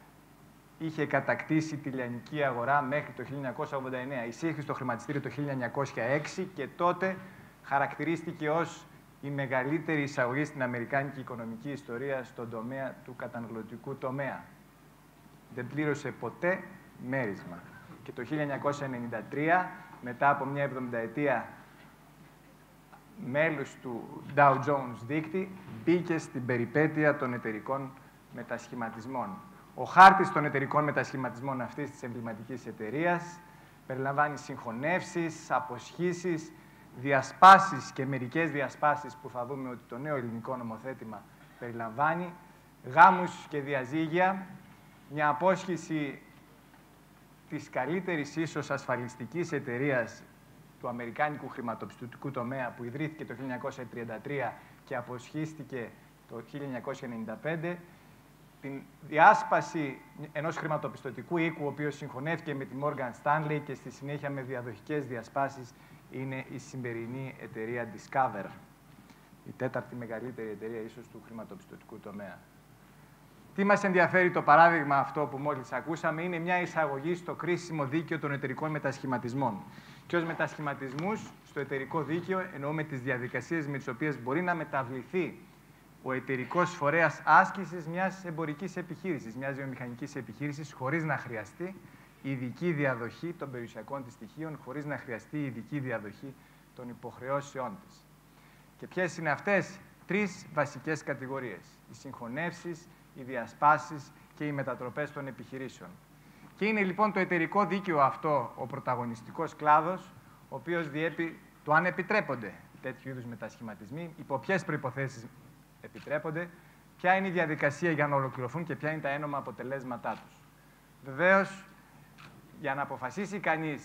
Είχε κατακτήσει τη λιανική αγορά μέχρι το χίλια εννιακόσια ογδόντα εννέα. Εισήχθη στο χρηματιστήριο το χίλια εννιακόσια έξι και τότε χαρακτηρίστηκε ως η μεγαλύτερη εισαγωγή στην αμερικάνικη οικονομική ιστορία στον τομέα του καταναλωτικού τομέα. Δεν πλήρωσε ποτέ μέρισμα. Και το χίλια εννιακόσια ενενήντα τρία, μετά από μια εβδομηνταετία μέλους του Dow Jones δείκτη, μπήκε στην περιπέτεια των εταιρικών μετασχηματισμών. Ο χάρτης των εταιρικών μετασχηματισμών αυτής της εμβληματικής εταιρείας περιλαμβάνει συγχωνεύσεις, αποσχήσεις, διασπάσεις και μερικές διασπάσεις που θα δούμε ότι το νέο ελληνικό νομοθέτημα περιλαμβάνει, γάμους και διαζύγια, μια απόσχηση της καλύτερης ίσως ασφαλιστικής εταιρείας του αμερικάνικου χρηματοπιστωτικού τομέα που ιδρύθηκε το χίλια εννιακόσια τριάντα τρία και αποσχίστηκε το χίλια εννιακόσια ενενήντα πέντε, την διάσπαση ενός χρηματοπιστωτικού οίκου, ο οποίος συγχωνεύτηκε με τη Morgan Stanley και στη συνέχεια με διαδοχικές διασπάσεις, είναι η σημερινή εταιρεία Discover, η τέταρτη μεγαλύτερη εταιρεία ίσως του χρηματοπιστωτικού τομέα. Τι μας ενδιαφέρει το παράδειγμα αυτό που μόλις ακούσαμε, είναι μια εισαγωγή στο κρίσιμο δίκαιο των εταιρικών μετασχηματισμών. Και ως μετασχηματισμούς στο εταιρικό δίκαιο εννοούμε τις διαδικασίες με τις οποίες μπορεί να μεταβληθεί ο εταιρικός φορέας άσκησης μιας εμπορικής επιχείρησης, μιας βιομηχανικής επιχείρησης, χωρίς να χρειαστεί ειδική διαδοχή των περιουσιακών της στοιχείων, χωρίς να χρειαστεί ειδική διαδοχή των υποχρεώσεών της. Και ποιες είναι αυτές? Τρεις βασικές κατηγορίες: οι συγχωνεύσεις, οι διασπάσεις και οι μετατροπές των επιχειρήσεων. Και είναι λοιπόν το εταιρικό δίκαιο αυτό ο πρωταγωνιστικός κλάδος, ο οποίος διέπει το αν επιτρέπονται τέτοιου είδους μετασχηματισμοί, υπό ποιες προϋποθέσεις επιτρέπονται, ποια είναι η διαδικασία για να ολοκληρωθούν και ποια είναι τα ένομα αποτελέσματά τους. Βεβαίως, για να αποφασίσει κανείς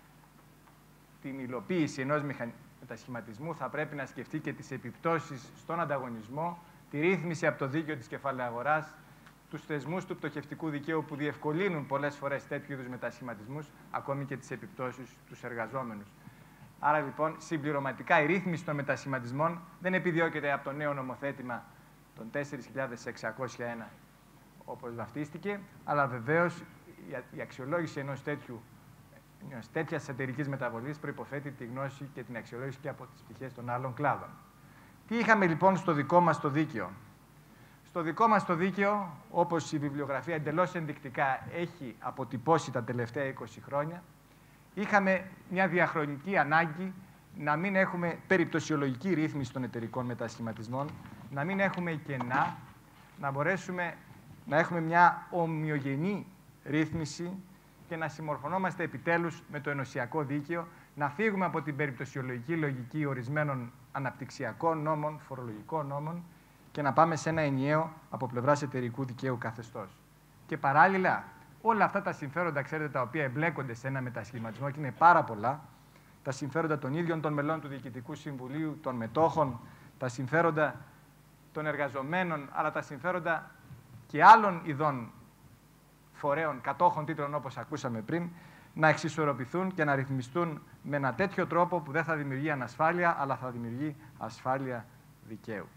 την υλοποίηση ενός μετασχηματισμού, θα πρέπει να σκεφτεί και τις επιπτώσεις στον ανταγωνισμό, τη ρύθμιση από το δίκαιο της κεφαλαίου αγοράς, τους θεσμούς του πτωχευτικού δικαίου που διευκολύνουν πολλές φορές τέτοιου είδους μετασχηματισμούς, ακόμη και τις επιπτώσεις στους εργαζόμενους. Άρα λοιπόν, συμπληρωματικά, η ρύθμιση των μετασχηματισμών δεν επιδιώκεται από το νέο νομοθέτημα των τέσσερις χιλιάδες εξακόσια ένα, όπως βαφτίστηκε, αλλά βεβαίως η αξιολόγηση ενός τέτοιου, μιας τέτοιας εταιρικής μεταβολής προϋποθέτει τη γνώση και την αξιολόγηση και από τις πτυχές των άλλων κλάδων. Τι είχαμε λοιπόν στο δικό μας το δίκαιο? Στο δικό μας το δίκαιο, όπως η βιβλιογραφία εντελώς ενδεικτικά έχει αποτυπώσει τα τελευταία είκοσι χρόνια, είχαμε μια διαχρονική ανάγκη να μην έχουμε περιπτωσιολογική ρύθμιση των εταιρικών μετασχηματισμών, να μην έχουμε κενά, να μπορέσουμε να έχουμε μια ομοιογενή ρύθμιση και να συμμορφωνόμαστε επιτέλους με το ενωσιακό δίκαιο, να φύγουμε από την περιπτωσιολογική λογική ορισμένων αναπτυξιακών νόμων, φορολογικών νόμων και να πάμε σε ένα ενιαίο από πλευράς εταιρικού δικαίου καθεστώς. Και παράλληλα, όλα αυτά τα συμφέροντα, ξέρετε, τα οποία εμπλέκονται σε ένα μετασχηματισμό και είναι πάρα πολλά, τα συμφέροντα των ίδιων των μελών του Διοικητικού Συμβουλίου, των μετόχων, τα συμφέροντα των εργαζομένων, αλλά τα συμφέροντα και άλλων ειδών φορέων, κατόχων τίτλων, όπως ακούσαμε πριν, να εξισορροπηθούν και να ρυθμιστούν με ένα τέτοιο τρόπο που δεν θα δημιουργεί ανασφάλεια, αλλά θα δημιουργεί ασφάλεια δικαίου.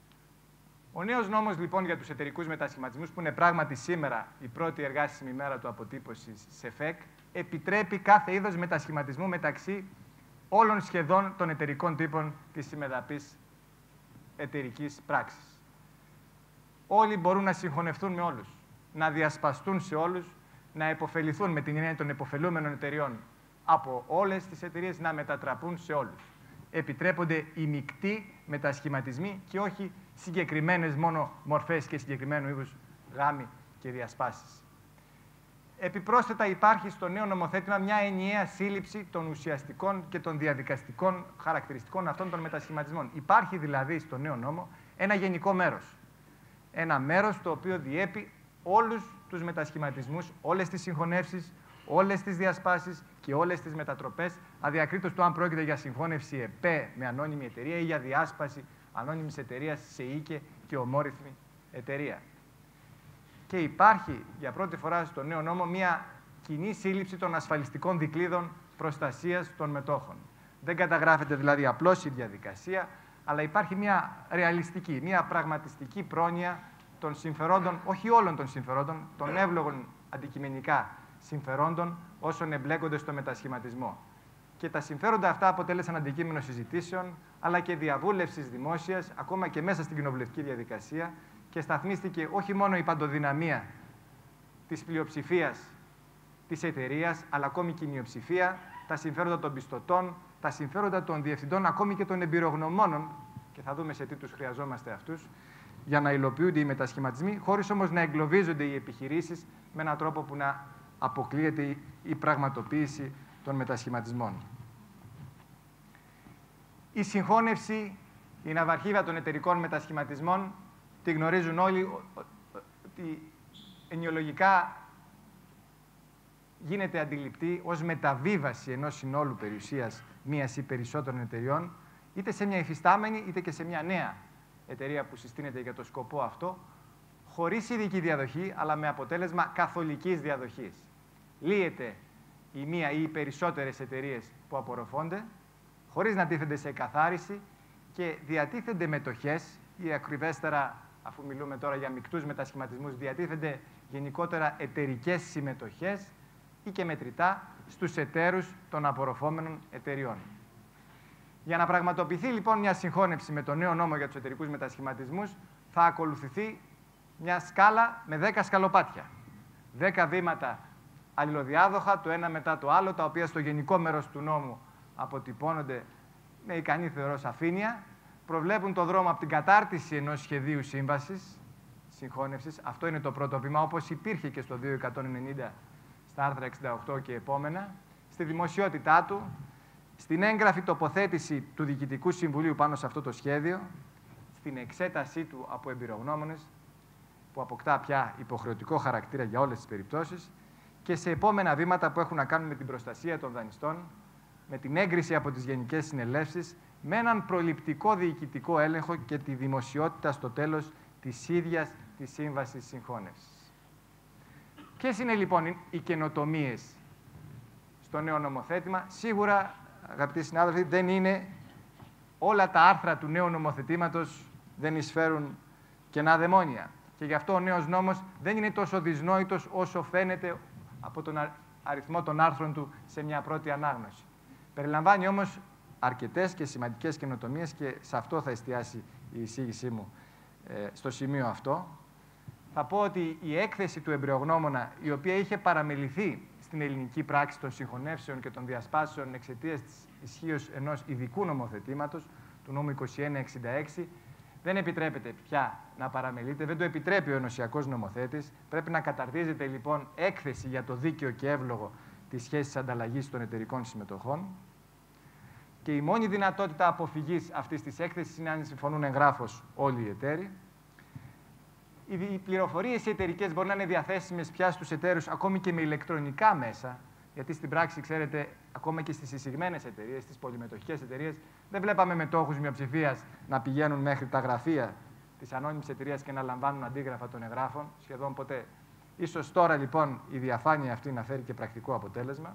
Ο νέος νόμος, λοιπόν, για τους εταιρικούς μετασχηματισμούς, που είναι πράγματι σήμερα η πρώτη εργάσιμη μέρα του αποτύπωσης σε ΦΕΚ, επιτρέπει κάθε είδος μετασχηματισμού μεταξύ όλων σχεδόν των εταιρικών τύπων της συμμεταπής εταιρικής πράξης. Όλοι μπορούν να συγχωνευτούν με όλους, να διασπαστούν σε όλους, να επωφεληθούν με την έννοια των επωφελούμενων εταιριών από όλες τις εταιρείες, να μετατραπούν σε όλους. Επιτρέπονται οι μεικτοί μετασχηματισμοί και όχι συγκεκριμένες μόνο μορφές και συγκεκριμένου είδους γάμοι και διασπάσεις. Επιπρόσθετα, υπάρχει στο νέο νομοθέτημα μια ενιαία σύλληψη των ουσιαστικών και των διαδικαστικών χαρακτηριστικών αυτών των μετασχηματισμών. Υπάρχει δηλαδή στο νέο νόμο ένα γενικό μέρος. Ένα μέρος το οποίο διέπει όλους τους μετασχηματισμούς, όλες τις συγχωνεύσεις, όλες τις διασπάσεις και όλες τις μετατροπές, αδιακρίτως του αν πρόκειται για συγχώνευση ΕΠΕ με ανώνυμη εταιρεία ή για διάσπαση ανώνυμης εταιρείας σε οίκε και ομόρυθμη εταιρεία. Και υπάρχει για πρώτη φορά στο νέο νόμο μια κοινή σύλληψη των ασφαλιστικών δικλείδων προστασίας των μετόχων. Δεν καταγράφεται δηλαδή απλώς η διαδικασία, αλλά υπάρχει μια ρεαλιστική, μια πραγματιστική πρόνοια των συμφερόντων, όχι όλων των συμφερόντων, των εύλογων αντικειμενικά συμφερόντων όσων εμπλέκονται στο μετασχηματισμό. Και τα συμφέροντα αυτά αποτέλεσαν αντικείμενο συζητήσεων, αλλά και διαβούλευσης δημόσιας, ακόμα και μέσα στην κοινοβουλευτική διαδικασία, και σταθμίστηκε όχι μόνο η παντοδυναμία της πλειοψηφίας της εταιρείας, αλλά ακόμη και η μειοψηφία, τα συμφέροντα των πιστωτών, τα συμφέροντα των διευθυντών, ακόμη και των εμπειρογνωμόνων, και θα δούμε σε τι τους χρειαζόμαστε αυτούς, για να υλοποιούνται οι μετασχηματισμοί, χωρίς όμως να εγκλωβίζονται οι επιχειρήσεις με έναν τρόπο που να αποκλείεται η πραγματοποίηση των μετασχηματισμών. Η συγχώνευση, η ναυαρχίδα των εταιρικών μετασχηματισμών, τη γνωρίζουν όλοι ότι ενοιολογικά γίνεται αντιληπτή ως μεταβίβαση ενός συνόλου περιουσίας μίας ή περισσότερων εταιριών, είτε σε μια υφιστάμενη είτε και σε μια νέα εταιρεία που συστήνεται για το σκοπό αυτό, χωρίς ειδική διαδοχή, αλλά με αποτέλεσμα καθολικής διαδοχής. Λύεται η μία ή οι περισσότερες εταιρείες που απορροφώνται, χωρίς να τίθενται σε εκαθάριση και διατίθενται μετοχές ή ακριβέστερα, αφού μιλούμε τώρα για μεικτούς μετασχηματισμούς, διατίθενται γενικότερα εταιρικές συμμετοχές ή και μετρητά στους εταίρους των απορροφόμενων εταιριών. Για να πραγματοποιηθεί λοιπόν μια συγχώνευση με το νέο νόμο για τους εταιρικούς μετασχηματισμούς, θα ακολουθηθεί μια σκάλα με δέκα σκαλοπάτια. Δέκα βήματα αλληλοδιάδοχα, το ένα μετά το άλλο, τα οποία στο γενικό μέρος του νόμου αποτυπώνονται με ικανή θεωρώ σαφήνεια, προβλέπουν το δρόμο από την κατάρτιση ενός σχεδίου σύμβασης, συγχώνευσης, αυτό είναι το πρώτο βήμα, όπως υπήρχε και στο δύο εκατόν ενενήντα στα άρθρα εξήντα οκτώ και επόμενα, στη δημοσιότητά του, στην έγγραφη τοποθέτηση του Διοικητικού Συμβουλίου πάνω σε αυτό το σχέδιο, στην εξέτασή του από εμπειρογνώμονες, που αποκτά πια υποχρεωτικό χαρακτήρα για όλες τις περιπτώσεις, και σε επόμενα βήματα που έχουν να κάνουν με την προστασία των δανειστών, με την έγκριση από τις Γενικές Συνελεύσεις, με έναν προληπτικό διοικητικό έλεγχο και τη δημοσιότητα στο τέλος της ίδιας της Σύμβασης Συγχώνευσης. Ποιες είναι λοιπόν οι καινοτομίες στο νέο νομοθέτημα? Σίγουρα, αγαπητοί συνάδελφοι, δεν είναι όλα τα άρθρα του νέου νομοθετήματος, δεν εισφέρουν κενά δαιμόνια. Και γι' αυτό ο νέος νόμος δεν είναι τόσο δυσνόητος όσο φαίνεται από τον αριθμό των άρθρων του σε μια πρώτη ανάγνωση. Περιλαμβάνει όμως αρκετές και σημαντικές καινοτομίες και σε αυτό θα εστιάσει η εισήγησή μου ε, στο σημείο αυτό. Θα πω ότι η έκθεση του εμπειρογνώμονα, η οποία είχε παραμεληθεί στην ελληνική πράξη των συγχωνεύσεων και των διασπάσεων εξαιτίας της ισχύως ενός ειδικού νομοθετήματος, του νόμου είκοσι ένα εξήντα έξι, δεν επιτρέπεται πια να παραμελείται, δεν το επιτρέπει ο ενωσιακός νομοθέτης. Πρέπει να καταρτίζεται λοιπόν έκθεση για το δίκαιο και εύλογο της σχέσης ανταλλαγής των εταιρικών συμμετοχών. Και η μόνη δυνατότητα αποφυγής αυτής της έκθεσης είναι αν συμφωνούν εγγράφως όλοι οι εταίροι. Οι πληροφορίες οι εταιρικές μπορεί να είναι διαθέσιμες πια στους εταίρους ακόμη και με ηλεκτρονικά μέσα, γιατί στην πράξη, ξέρετε, ακόμα και στις εισηγμένες εταιρείες, στις πολυμετοχικές εταιρείες, δεν βλέπαμε μετόχους μειοψηφίας να πηγαίνουν μέχρι τα γραφεία της ανώνυμης εταιρείας και να λαμβάνουν αντίγραφα των εγγράφων, σχεδόν ποτέ. Ίσως τώρα λοιπόν η διαφάνεια αυτή να φέρει και πρακτικό αποτέλεσμα.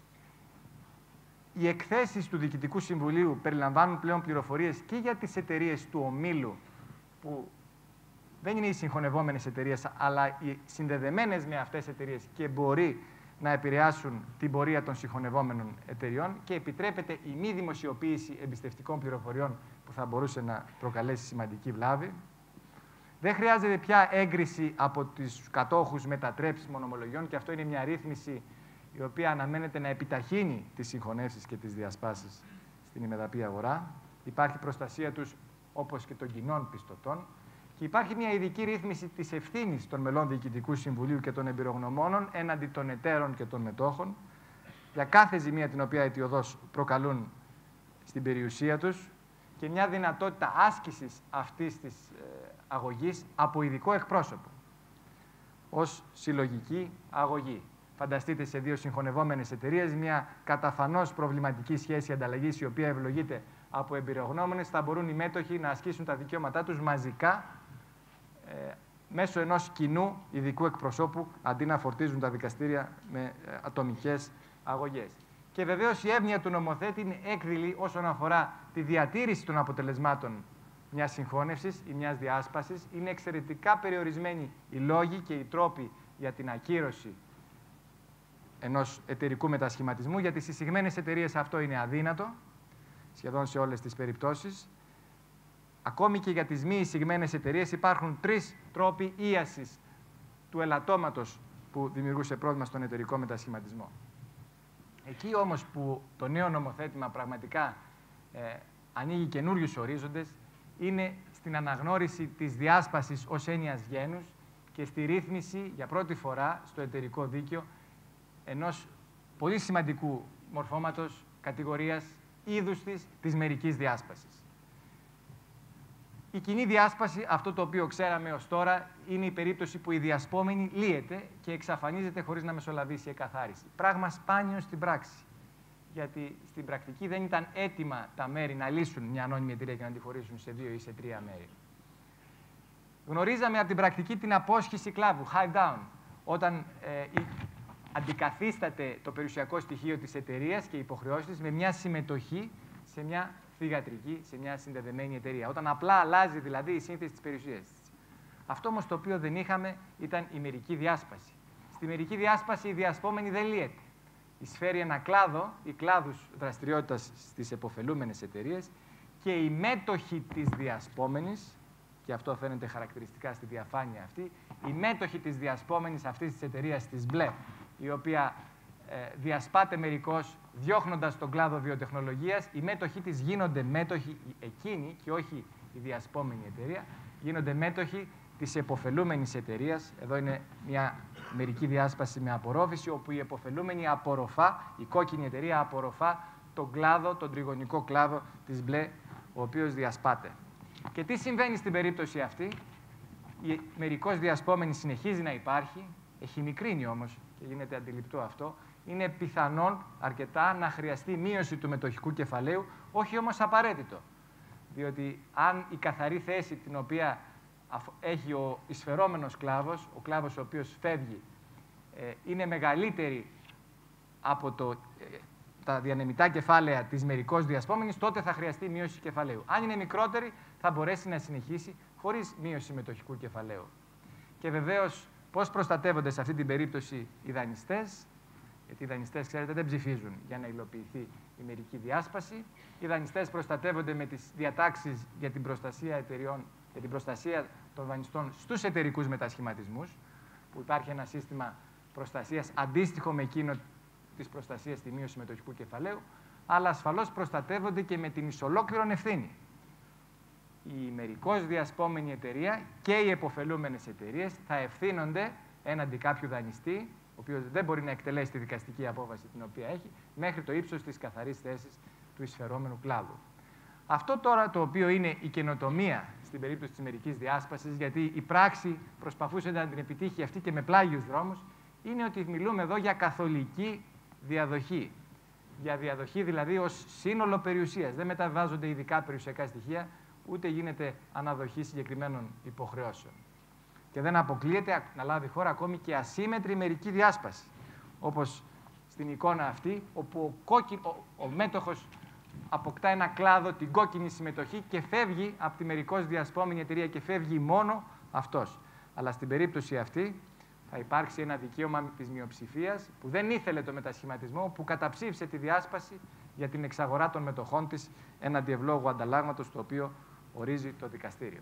Οι εκθέσεις του Διοικητικού Συμβουλίου περιλαμβάνουν πλέον πληροφορίες και για τις εταιρείες του ομίλου, που δεν είναι οι συγχωνευόμενες εταιρείες, αλλά οι συνδεδεμένες με αυτές εταιρείες και μπορεί να επηρεάσουν την πορεία των συγχωνευόμενων εταιριών, και επιτρέπεται η μη δημοσιοποίηση εμπιστευτικών πληροφοριών που θα μπορούσε να προκαλέσει σημαντική βλάβη. Δεν χρειάζεται πια έγκριση από τους κατόχους μετατρέψιμων ομολογιών, και αυτό είναι μια ρύθμιση η οποία αναμένεται να επιταχύνει τις συγχωνεύσεις και τις διασπάσεις στην ημεδαπή αγορά. Υπάρχει προστασία τους όπως και των κοινών πιστωτών. Και υπάρχει μια ειδική ρύθμιση της ευθύνης των μελών Διοικητικού Συμβουλίου και των εμπειρογνωμόνων έναντι των εταίρων και των μετόχων για κάθε ζημία την οποία αιτιοδός προκαλούν στην περιουσία τους, και μια δυνατότητα άσκησης αυτής της ε, αγωγής από ειδικό εκπρόσωπο ως συλλογική αγωγή. Φανταστείτε σε δύο συγχωνευόμενες εταιρείες μια καταφανώς προβληματική σχέση ανταλλαγής, η οποία ευλογείται από εμπειρογνώμονες, θα μπορούν οι μέτοχοι να ασκήσουν τα δικαιώματά τους μαζικά ε, μέσω ενός κοινού ειδικού εκπροσώπου, αντί να φορτίζουν τα δικαστήρια με ε, ατομικές αγωγές. Και βεβαίως η εύνοια του νομοθέτη είναι έκδηλη όσον αφορά τη διατήρηση των αποτελεσμάτων μιας συγχώνευσης ή μιας διάσπασης. Είναι εξαιρετικά περιορισμένοι οι λόγοι και οι τρόποι για την ακύρωση ενός εταιρικού μετασχηματισμού. Για τις εισηγμένες εταιρείες αυτό είναι αδύνατο, σχεδόν σε όλες τις περιπτώσεις. Ακόμη και για τις μη εισηγμένες εταιρείες υπάρχουν τρεις τρόποι ίασης του ελαττώματος που δημιουργούσε πρόβλημα στον εταιρικό μετασχηματισμό. Εκεί όμως που το νέο νομοθέτημα πραγματικά ε, ανοίγει καινούριους ορίζοντες, είναι στην αναγνώριση της διάσπασης ως έννοιας γένους και στη ρύθμιση για πρώτη φορά στο εταιρικό δίκαιο ενός πολύ σημαντικού μορφώματος, κατηγορίας είδους της, της μερικής διάσπασης. Η κοινή διάσπαση, αυτό το οποίο ξέραμε ως τώρα, είναι η περίπτωση που η διασπόμενη λύεται και εξαφανίζεται χωρίς να μεσολαβήσει εκαθάριση. Πράγμα σπάνιο στην πράξη. Γιατί στην πρακτική δεν ήταν έτοιμα τα μέρη να λύσουν μια ανώνυμη εταιρεία και να τη χωρίσουν σε δύο ή σε τρία μέρη. Γνωρίζαμε από την πρακτική την απόσχηση κλάβου, high down, όταν ε, αντικαθίσταται το περιουσιακό στοιχείο της εταιρείας και οι υποχρεώσεις με μια συμμετοχή σε μια θυγατρική, σε μια συνδεδεμένη εταιρεία. Όταν απλά αλλάζει δηλαδή η σύνθεση της περιουσίας της. Αυτό όμως το οποίο δεν είχαμε ήταν η μερική διάσπαση. Στη μερική διάσπαση η διασπόμενη δεν λύεται. Εισφέρει ένα κλάδο ή κλάδους δραστηριότητας στις επωφελούμενες εταιρείες και οι μέτοχοι της διασπόμενης, και αυτό φαίνεται χαρακτηριστικά στη διαφάνεια αυτή, οι μέτοχοι της διασπόμενης αυτής της εταιρείας της μπλε, η οποία ε, διασπάται μερικώς διώχνοντας τον κλάδο βιοτεχνολογίας, οι μέτοχοι της γίνονται μέτοχοι εκείνοι και όχι η διασπόμενη εταιρεία, γίνονται μέτοχοι της επωφελούμενης εταιρείας. Εδώ είναι μια μερική διάσπαση με απορρόφηση, όπου η επωφελούμενη απορροφά, η κόκκινη εταιρεία απορροφά τον κλάδο, τον τριγωνικό κλάδο της μπλε, ο οποίος διασπάται. Και τι συμβαίνει στην περίπτωση αυτή? Η μερικώς διασπόμενη συνεχίζει να υπάρχει, έχει μικρύνει όμως και γίνεται αντιληπτό αυτό. Είναι πιθανόν αρκετά να χρειαστεί μείωση του μετοχικού κεφαλαίου, όχι όμως απαραίτητο. Διότι αν η καθαρή θέση την οποία έχει ο εισφερόμενος κλάδος, ο κλάδος ο οποίος φεύγει, είναι μεγαλύτερη από το, τα διανεμητά κεφάλαια της μερικώς διασπόμενης, τότε θα χρειαστεί μείωση κεφαλαίου. Αν είναι μικρότερη, θα μπορέσει να συνεχίσει χωρίς μείωση μετοχικού κεφαλαίου. Και βεβαίως, πώς προστατεύονται σε αυτή την περίπτωση οι δανειστές? Γιατί οι δανειστές, ξέρετε, δεν ψηφίζουν για να υλοποιηθεί η μερική διάσπαση. Οι δανειστές προστατεύονται με τις διατάξεις για την προστασία εταιριών, για την προστασία των δανειστών στους εταιρικούς μετασχηματισμούς, που υπάρχει ένα σύστημα προστασίας αντίστοιχο με εκείνο της προστασίας στη μείωση μετοχικού κεφαλαίου, αλλά ασφαλώς προστατεύονται και με την ισολόκληρον ευθύνη. Η μερικώς διασπόμενη εταιρεία και οι επωφελούμενες εταιρείες θα ευθύνονται έναντι κάποιου δανειστή, ο οποίος δεν μπορεί να εκτελέσει τη δικαστική απόφαση την οποία έχει, μέχρι το ύψος της καθαρής θέσης του εισφερόμενου κλάδου. Αυτό τώρα το οποίο είναι η καινοτομία στην περίπτωση της μερικής διάσπασης, γιατί η πράξη προσπαθούσε να την επιτύχει αυτή και με πλάγιους δρόμους, είναι ότι μιλούμε εδώ για καθολική διαδοχή. Για διαδοχή δηλαδή ως σύνολο περιουσίας. Δεν μεταβάζονται ειδικά περιουσιακά στοιχεία, ούτε γίνεται αναδοχή συγκεκριμένων υποχρεώσεων. Και δεν αποκλείεται να λάβει χώρα ακόμη και ασύμετρη μερική διάσπαση. Όπως στην εικόνα αυτή, όπου ο, κόκκι, ο, ο μέτοχος αποκτά ένα κλάδο, την κόκκινη συμμετοχή και φεύγει από τη μερικώς διασπόμενη εταιρεία και φεύγει μόνο αυτός. Αλλά στην περίπτωση αυτή θα υπάρξει ένα δικαίωμα της μειοψηφίας που δεν ήθελε το μετασχηματισμό, που καταψήφισε τη διάσπαση για την εξαγορά των μετοχών της έναντι ευλόγου ανταλλάγματος, το οποίο ορίζει το δικαστήριο.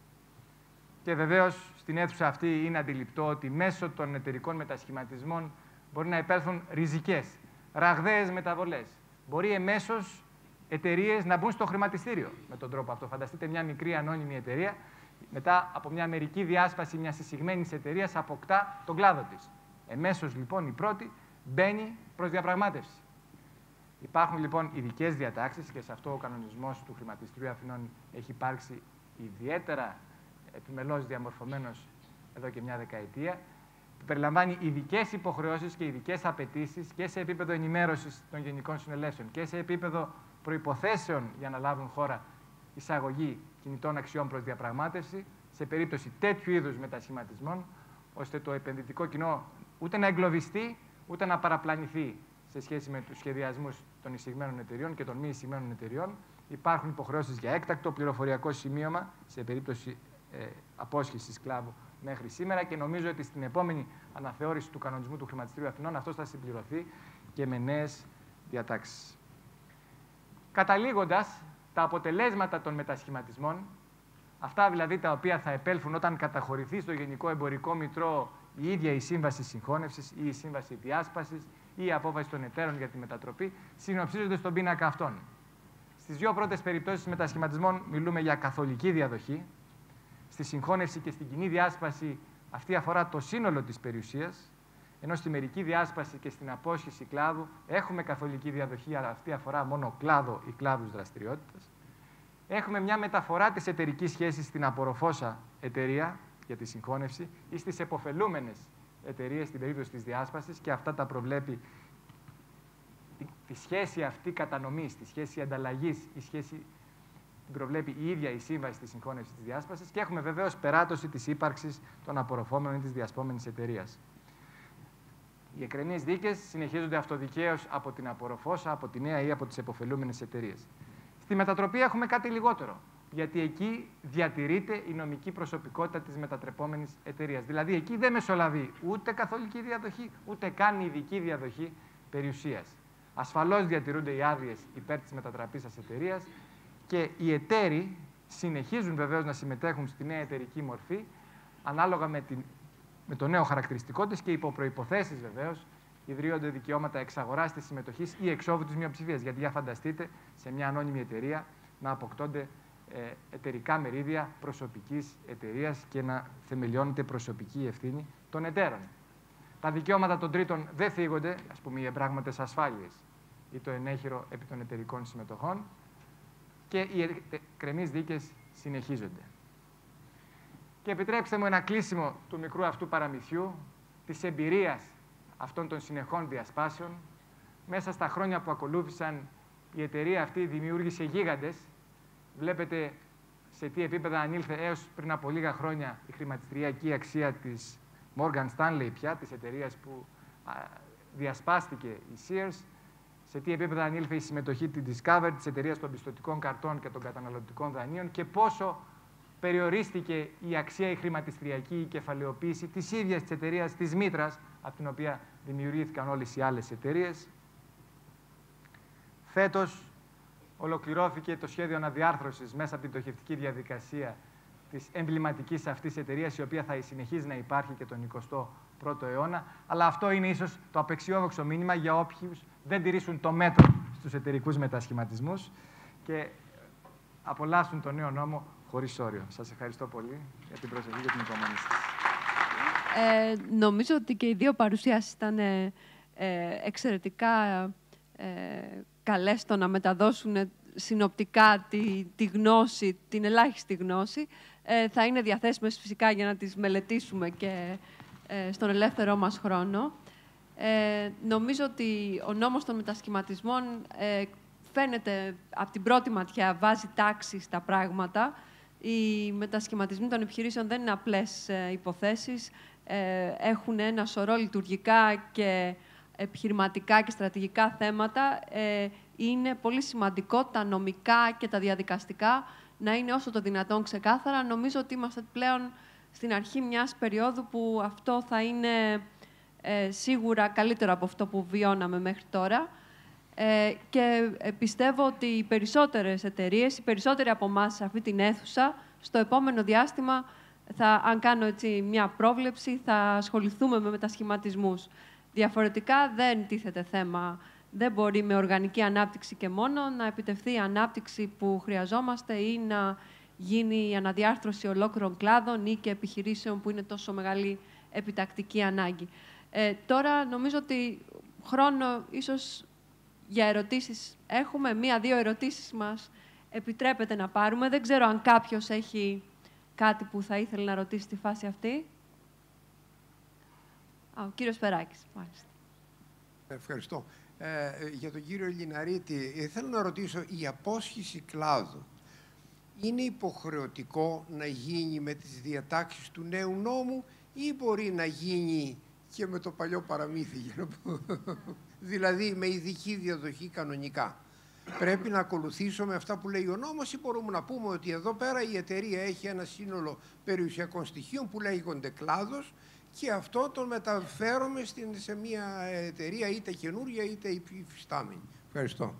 Και βεβαίως στην αίθουσα αυτή είναι αντιληπτό ότι μέσω των εταιρικών μετασχηματισμών μπορεί να υπέρθουν ριζικές, ραγδαίες μεταβολές. Μπορεί εμέσως εταιρείες να μπουν στο χρηματιστήριο με τον τρόπο αυτό. Φανταστείτε μια μικρή ανώνυμη εταιρεία, μετά από μια μερική διάσπαση μιας εισηγμένης εταιρείας, αποκτά τον κλάδο της. Εμέσως λοιπόν η πρώτη μπαίνει προς διαπραγμάτευση. Υπάρχουν λοιπόν ειδικές διατάξεις και σε αυτό ο κανονισμός του Χρηματιστηρίου Αθηνών έχει υπάρξει ιδιαίτερα επιμελώς διαμορφωμένος εδώ και μια δεκαετία, που περιλαμβάνει ειδικές υποχρεώσεις και ειδικές απαιτήσεις και σε επίπεδο ενημέρωσης των γενικών συνελεύσεων και σε επίπεδο προϋποθέσεων για να λάβουν χώρα εισαγωγή κινητών αξιών προς διαπραγμάτευση, σε περίπτωση τέτοιου είδους μετασχηματισμών, ώστε το επενδυτικό κοινό ούτε να εγκλωβιστεί, ούτε να παραπλανηθεί σε σχέση με τους σχεδιασμούς των εισηγμένων εταιριών και των μη εισηγμένων εταιριών. Υπάρχουν υποχρεώσεις για έκτακτο πληροφοριακό σημείωμα σε περίπτωση ε, απόσχησης κλάδου μέχρι σήμερα και νομίζω ότι στην επόμενη αναθεώρηση του κανονισμού του Χρηματιστηρίου Αθηνών αυτό θα συμπληρωθεί και με νέες διατάξεις. Καταλήγοντας, τα αποτελέσματα των μετασχηματισμών, αυτά δηλαδή τα οποία θα επέλθουν όταν καταχωρηθεί στο Γενικό Εμπορικό Μητρό η ίδια η σύμβαση συγχώνευσης ή η σύμβαση διάσπασης ή η απόφαση των εταίρων για τη μετατροπή, συνοψίζονται στον πίνακα αυτών. Στις δύο πρώτες περιπτώσεις μετασχηματισμών μιλούμε για καθολική διαδοχή. Στη συγχώνευση και στην κοινή διάσπαση αυτή αφορά το σύνολο της περιουσίας, Ενώ στη μερική διάσπαση και στην απόσχηση κλάδου έχουμε καθολική διαδοχή, αλλά αυτή αφορά μόνο κλάδο ή κλάδους δραστηριότητας. Έχουμε μια μεταφορά της εταιρικής σχέσης στην απορροφώσα εταιρεία για τη συγχώνευση ή στις επωφελούμενες εταιρείες στην περίπτωση της διάσπασης, και αυτά τα προβλέπει τη, τη σχέση αυτή κατανομής, τη σχέση ανταλλαγής, η σχέση την προβλέπει η ίδια η σύμβαση της συγχώνευσης της διάσπασης, και έχουμε βεβαίως περάτωση της ύπαρξης των απορροφόμενων ή της διασπόμενης εταιρείας. Οι εκκρεμείς δίκες συνεχίζονται αυτοδικαίως από την απορροφώσα, από τη νέα ή από τις επωφελούμενες εταιρείες. Στη μετατροπή έχουμε κάτι λιγότερο, γιατί εκεί διατηρείται η νομική προσωπικότητα της μετατρεπόμενης εταιρείας. Δηλαδή, εκεί δεν μεσολαβεί ούτε καθολική διαδοχή, ούτε καν ειδική διαδοχή περιουσίας. Ασφαλώς διατηρούνται οι άδειες υπέρ της μετατραπήσας εταιρείας και οι εταίροι συνεχίζουν βεβαίως να συμμετέχουν στη νέα εταιρική μορφή, ανάλογα με, την, με το νέο χαρακτηριστικό της, και υπό προϋποθέσεις βεβαίως ιδρύονται δικαιώματα εξαγοράς της συμμετοχής ή εξόδου της μειοψηφίας. Γιατί για φανταστείτε σε μια ανώνυμη εταιρεία να αποκτώνται ε, εταιρικά μερίδια προσωπικής εταιρείας και να θεμελιώνεται προσωπική ευθύνη των εταίρων. Τα δικαιώματα των τρίτων δεν θίγονται, ας πούμε οι εμπράγματες ασφάλειες ή το ενέχειρο επί των εταιρικών συμμετοχών, και οι εκκρεμείς δίκες συνεχίζονται. Και επιτρέψτε μου ένα κλείσιμο του μικρού αυτού παραμυθιού, της εμπειρίας αυτών των συνεχών διασπάσεων. Μέσα στα χρόνια που ακολούθησαν, η εταιρεία αυτή δημιούργησε γίγαντες. Βλέπετε σε τι επίπεδα ανήλθε έως πριν από λίγα χρόνια η χρηματιστηριακή αξία της Morgan Stanley πια, της εταιρείας που α, διασπάστηκε η Sears, σε τι επίπεδα ανήλθε η συμμετοχή της Discover, της εταιρείας των πιστωτικών καρτών και των καταναλωτικών δανείων, και πόσο περιορίστηκε η αξία, η χρηματιστηριακή, η κεφαλαιοποίηση της ίδιας της εταιρείας της Μήτρας, από την οποία δημιουργήθηκαν όλες οι άλλες εταιρείες. Φέτος ολοκληρώθηκε το σχέδιο αναδιάρθρωσης μέσα από την πτωχευτική διαδικασία της εμβληματικής αυτής εταιρείας, η οποία θα συνεχίζει να υπάρχει και τον εικοστό πρώτο αιώνα. Αλλά αυτό είναι ίσως το απεξιόδοξο μήνυμα για όποιους δεν τηρήσουν το μέτρο στους εταιρικούς μετασχηματισμούς και απολαύσουν τον νέο νόμο χωρίς όριο. Σας ευχαριστώ πολύ για την προσοχή και την υπομονή σας. Ε, νομίζω ότι και οι δύο παρουσιάσεις ήταν ε, εξαιρετικά ε, καλές στο να μεταδώσουν συνοπτικά τη, τη γνώση, την ελάχιστη γνώση. Ε, θα είναι διαθέσιμες φυσικά για να τις μελετήσουμε και ε, στον ελεύθερό μας χρόνο. Ε, νομίζω ότι ο νόμος των μετασχηματισμών ε, φαίνεται από την πρώτη ματιά, βάζει τάξη στα πράγματα. Οι μετασχηματισμοί των επιχειρήσεων δεν είναι απλές ε, υποθέσεις. Ε, έχουν ένα σωρό λειτουργικά και επιχειρηματικά και στρατηγικά θέματα. Ε, είναι πολύ σημαντικό τα νομικά και τα διαδικαστικά να είναι όσο το δυνατόν ξεκάθαρα. Νομίζω ότι είμαστε πλέον στην αρχή μιας περίοδου που αυτό θα είναι ε, σίγουρα καλύτερο από αυτό που βιώναμε μέχρι τώρα. Ε, και πιστεύω ότι οι περισσότερες εταιρείες, οι περισσότεροι από εμάς σε αυτή την αίθουσα, στο επόμενο διάστημα, θα, αν κάνω έτσι μια πρόβλεψη, θα ασχοληθούμε με μετασχηματισμούς. Διαφορετικά δεν τίθεται θέμα. Δεν μπορεί με οργανική ανάπτυξη και μόνο να επιτευχθεί η ανάπτυξη που χρειαζόμαστε ή να γίνει η αναδιάρθρωση ολόκληρων κλάδων ή και επιχειρήσεων που είναι τόσο μεγάλη επιτακτική ανάγκη. Ε, τώρα νομίζω ότι χρόνο ίσως για ερωτήσεις έχουμε. Μία-δύο ερωτήσεις μας επιτρέπεται να πάρουμε. Δεν ξέρω αν κάποιος έχει κάτι που θα ήθελε να ρωτήσει στη φάση αυτή. Α, ο κύριος Περάκης, μάλιστα. Ευχαριστώ. Ε, για τον κύριο Λιναρίτη, θέλω να ρωτήσω, η απόσχηση κλάδου είναι υποχρεωτικό να γίνει με τις διατάξεις του νέου νόμου ή μπορεί να γίνει και με το παλιό παραμύθι, για να πω. Δηλαδή με ειδική διαδοχή κανονικά? Πρέπει να ακολουθήσουμε αυτά που λέει ο νόμος ή μπορούμε να πούμε ότι εδώ πέρα η εταιρεία έχει ένα σύνολο περιουσιακών στοιχείων που λέγονται κλάδος και αυτό το μεταφέρομαι στην, σε μια εταιρεία είτε καινούρια είτε υφιστάμενη? Ευχαριστώ.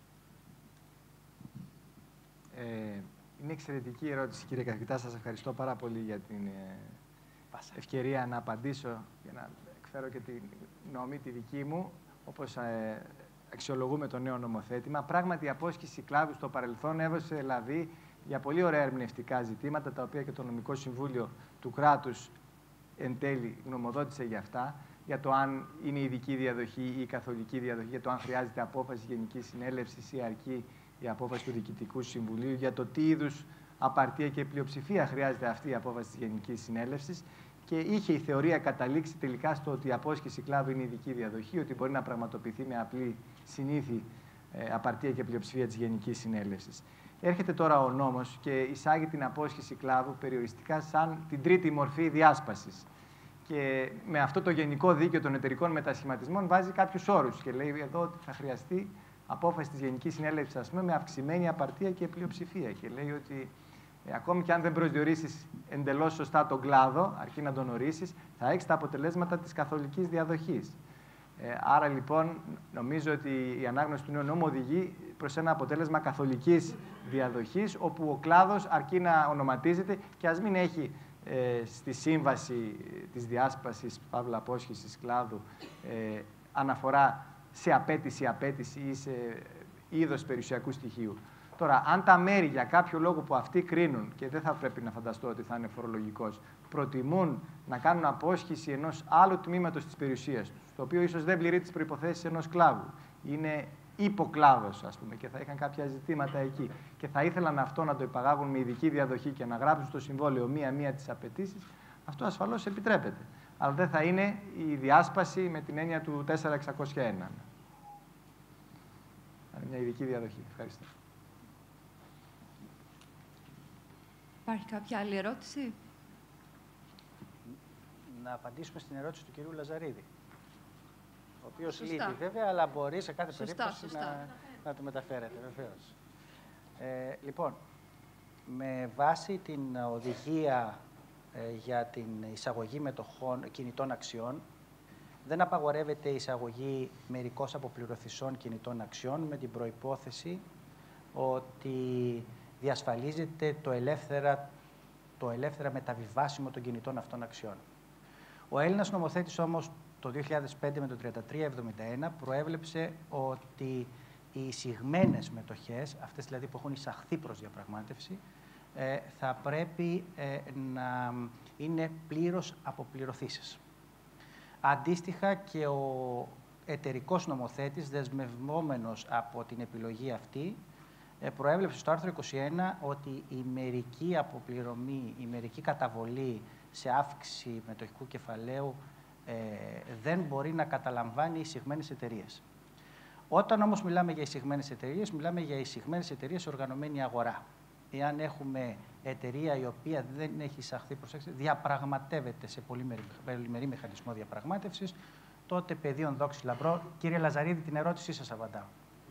Ε, είναι εξαιρετική ερώτηση, κύριε καθηγητά. Σας ευχαριστώ πάρα πολύ για την ε, ευκαιρία να απαντήσω και να εκφέρω και τη γνώμη τη δική μου, όπως ε, αξιολογούμε το νέο νομοθέτημα. Πράγματι, η απόσχηση κλάδου στο παρελθόν έδωσε λαβή για πολύ ωραία ερμηνευτικά ζητήματα, τα οποία και το Νομικό Συμβούλιο του κράτους εν τέλει γνωμοδότησε για αυτά. για το αν είναι ειδική διαδοχή ή καθολική διαδοχή, για το αν χρειάζεται απόφαση Γενικής Συνέλευσης ή αρκεί η απόφαση του Διοικητικού Συμβουλίου, για το τι είδους απαρτία και πλειοψηφία χρειάζεται αυτή η απόφαση της Γενικής Συνέλευσης. Και είχε η θεωρία καταλήξει τελικά στο ότι η απόσχηση κλάδου είναι ειδική διαδοχή, ότι μπορεί να πραγματοποιηθεί με απλή συνήθη ε, απαρτία και πλειοψηφία της Γενικής Συνέλευσης. Έρχεται τώρα ο νόμος και εισάγει την απόσχηση κλάδου περιοριστικά σαν την τρίτη μορφή διάσπασης. Και με αυτό το γενικό δίκαιο των εταιρικών μετασχηματισμών βάζει κάποιους όρους και λέει εδώ ότι θα χρειαστεί απόφαση της Γενικής Συνέλευσης, ας πούμε, με αυξημένη απαρτία και πλειοψηφία. Και λέει ότι ε, ακόμη και αν δεν προσδιορίσεις εντελώς σωστά τον κλάδο, αρκεί να τον ορίσεις, θα έχεις τα αποτελέσματα της καθολικής διαδοχής. Ε, άρα λοιπόν νομίζω ότι η ανάγνωση του νέου νόμου οδηγεί προς ένα αποτέλεσμα καθολικής διαδοχής, όπου ο κλάδος αρκεί να ονοματίζεται και ας μην έχει ε, στη σύμβαση της διάσπασης, παύλα απόσχησης κλάδου, ε, αναφορά σε απέτηση, απέτηση ή σε είδος περιουσιακού στοιχείου. Τώρα, αν τα μέρη για κάποιο λόγο που αυτοί κρίνουν, και δεν θα πρέπει να φανταστώ ότι θα είναι φορολογικός, προτιμούν να κάνουν απόσχηση ενός άλλου τμήματος της περιουσίας τους, το οποίο ίσως δεν πληρεί τις προϋποθέσεις ενός κλάδου, είναι υποκλάδος, ας πούμε, και θα είχαν κάποια ζητήματα εκεί, και θα ήθελαν αυτό να το υπαγάγουν με ειδική διαδοχή και να γράψουν στο συμβόλαιο μία-μία τις απαιτήσεις, αυτό ασφαλώς επιτρέπεται. Αλλά δεν θα είναι η διάσπαση με την έννοια του τέσσερα εξακόσια ένα. Είναι μια ειδική διαδοχή. Ευχαριστώ. Υπάρχει κάποια άλλη ερώτηση? Να απαντήσουμε στην ερώτηση του κυρίου Λαζαρίδη, ο οποίος Σωστά. λείπει βέβαια, αλλά μπορεί σε κάθε Σωστά, περίπτωση σωστά. Να, να το μεταφέρετε, βεβαίως. Ε, λοιπόν, με βάση την οδηγία ε, για την εισαγωγή μετοχών κινητών αξιών, δεν απαγορεύεται η εισαγωγή μερικώς αποπληρωθησών κινητών αξιών με την προϋπόθεση ότι διασφαλίζεται το ελεύθερα, το ελεύθερα μεταβιβάσιμο των κινητών αυτών αξιών. Ο Έλληνας νομοθέτης όμως το δύο χιλιάδες πέντε με το τριάντα τρία εβδομήντα ένα προέβλεψε ότι οι εισηγμένες μετοχές, αυτές δηλαδή που έχουν εισαχθεί προς διαπραγμάτευση, ε, θα πρέπει ε, να είναι πλήρως αποπληρωθήσεις. Αντίστοιχα και ο εταιρικός νομοθέτης, δεσμευόμενος από την επιλογή αυτή, προέβλεψε στο άρθρο είκοσι ένα ότι η μερική αποπληρωμή, η μερική καταβολή σε αύξηση μετοχικού κεφαλαίου ε, δεν μπορεί να καταλαμβάνει εισηγμένες εταιρείες. Όταν όμως μιλάμε για εισηγμένες εταιρείες, μιλάμε για εισηγμένες εταιρείες σε οργανωμένη αγορά. Εάν έχουμε εταιρεία η οποία δεν έχει εισαχθεί, προσέξτε, διαπραγματεύεται σε πολυμερή μηχανισμό διαπραγμάτευσης, τότε πεδίων δόξη λαμπρό. Κύριε Λαζαρίδη, την ερώτησή σας απαντάω.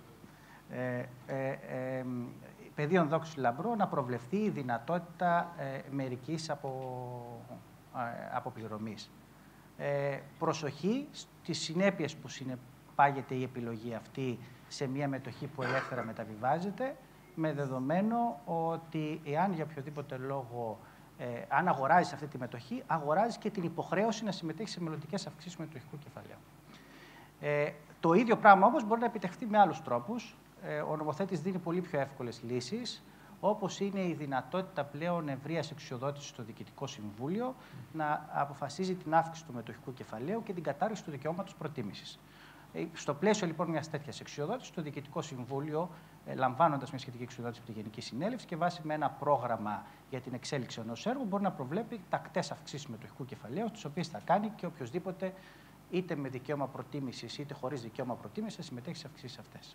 Ε, ε, ε, πεδίων δόξη λαμπρό να προβλεφθεί η δυνατότητα ε, μερικής απο, ε, αποπληρωμής. Ε, προσοχή στις συνέπειες που συνεπάγεται η επιλογή αυτή σε μια μετοχή που ελεύθερα μεταβιβάζεται, με δεδομένο ότι εάν για οποιοδήποτε λόγο, ε, αν αγοράζεις αυτή τη μετοχή, αγοράζεις και την υποχρέωση να συμμετέχεις σε μελλοντικές αυξήσεις μετοχικού κεφαλαίου. Ε, το ίδιο πράγμα όμως μπορεί να επιτευχθεί με άλλους τρόπους. Ε, ο νομοθέτης δίνει πολύ πιο εύκολες λύσεις, όπως είναι η δυνατότητα πλέον ευρείας εξουσιοδότησης στο Διοικητικό Συμβούλιο να αποφασίζει την αύξηση του μετοχικού κεφαλαίου και την κατάργηση του δικαιώματος προτίμησης. Στο πλαίσιο λοιπόν μιας τέτοιας εξουσιοδότησης, το Διοικητικό Συμβούλιο, λαμβάνοντας μια σχετική εξουσιοδότηση από τη Γενική Συνέλευση και βάσει με ένα πρόγραμμα για την εξέλιξη ενός έργου, μπορεί να προβλέπει τακτές αυξήσεις μετοχικού κεφαλαίου, τις οποίες θα κάνει και οποιοδήποτε, είτε με δικαίωμα προτίμησης είτε χωρίς δικαίωμα προτίμησης, θα συμμετέχει σε αυξήσεις αυτές.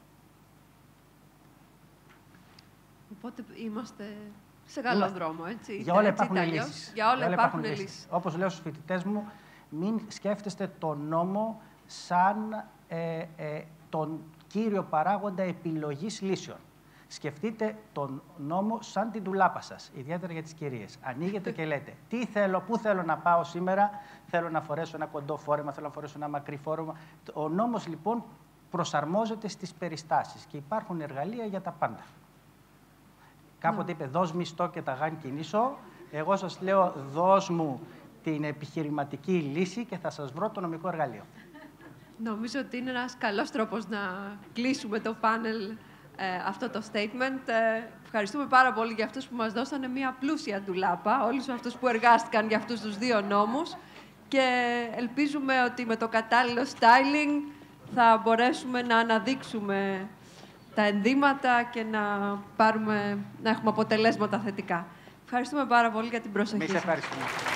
Οπότε είμαστε σε καλό είμαστε... δρόμο, έτσι. Για όλα έτσι, υπάρχουν λύσεις. Για όλα, Για όλα υπάρχουν, υπάρχουν λύσεις. λύσεις. Όπως λέω στους φοιτητές μου, μην σκέφτεστε τον νόμο σαν ε, ε, τον κύριο παράγοντα επιλογής λύσεων. Σκεφτείτε τον νόμο σαν την ντουλάπα σας, ιδιαίτερα για τις κυρίες. Ανοίγετε και λέτε, τι θέλω, πού θέλω να πάω σήμερα, θέλω να φορέσω ένα κοντό φόρεμα, θέλω να φορέσω ένα μακρύ φόρεμα. Ο νόμος λοιπόν προσαρμόζεται στις περιστάσεις και υπάρχουν εργαλεία για τα πάντα. Κάποτε είπε, δώσ' μισθό και τα γάνη κινήσω. Εγώ σας λέω, δώσ' μου την επιχειρηματική λύση και θα σας βρω το νομικό εργαλείο. Νομίζω ότι είναι ένας καλός τρόπος να κλείσουμε το πάνελ ε, αυτό το statement. Ε, ευχαριστούμε πάρα πολύ για αυτούς που μας δώσανε μια πλούσια ντουλάπα, όλους αυτούς που εργάστηκαν για αυτούς τους δύο νόμους. και ελπίζουμε ότι με το κατάλληλο styling θα μπορέσουμε να αναδείξουμε τα ενδύματα και να, πάρουμε, να έχουμε αποτελέσματα θετικά. Ευχαριστούμε πάρα πολύ για την προσοχή σας. Εμείς ευχαριστούμε.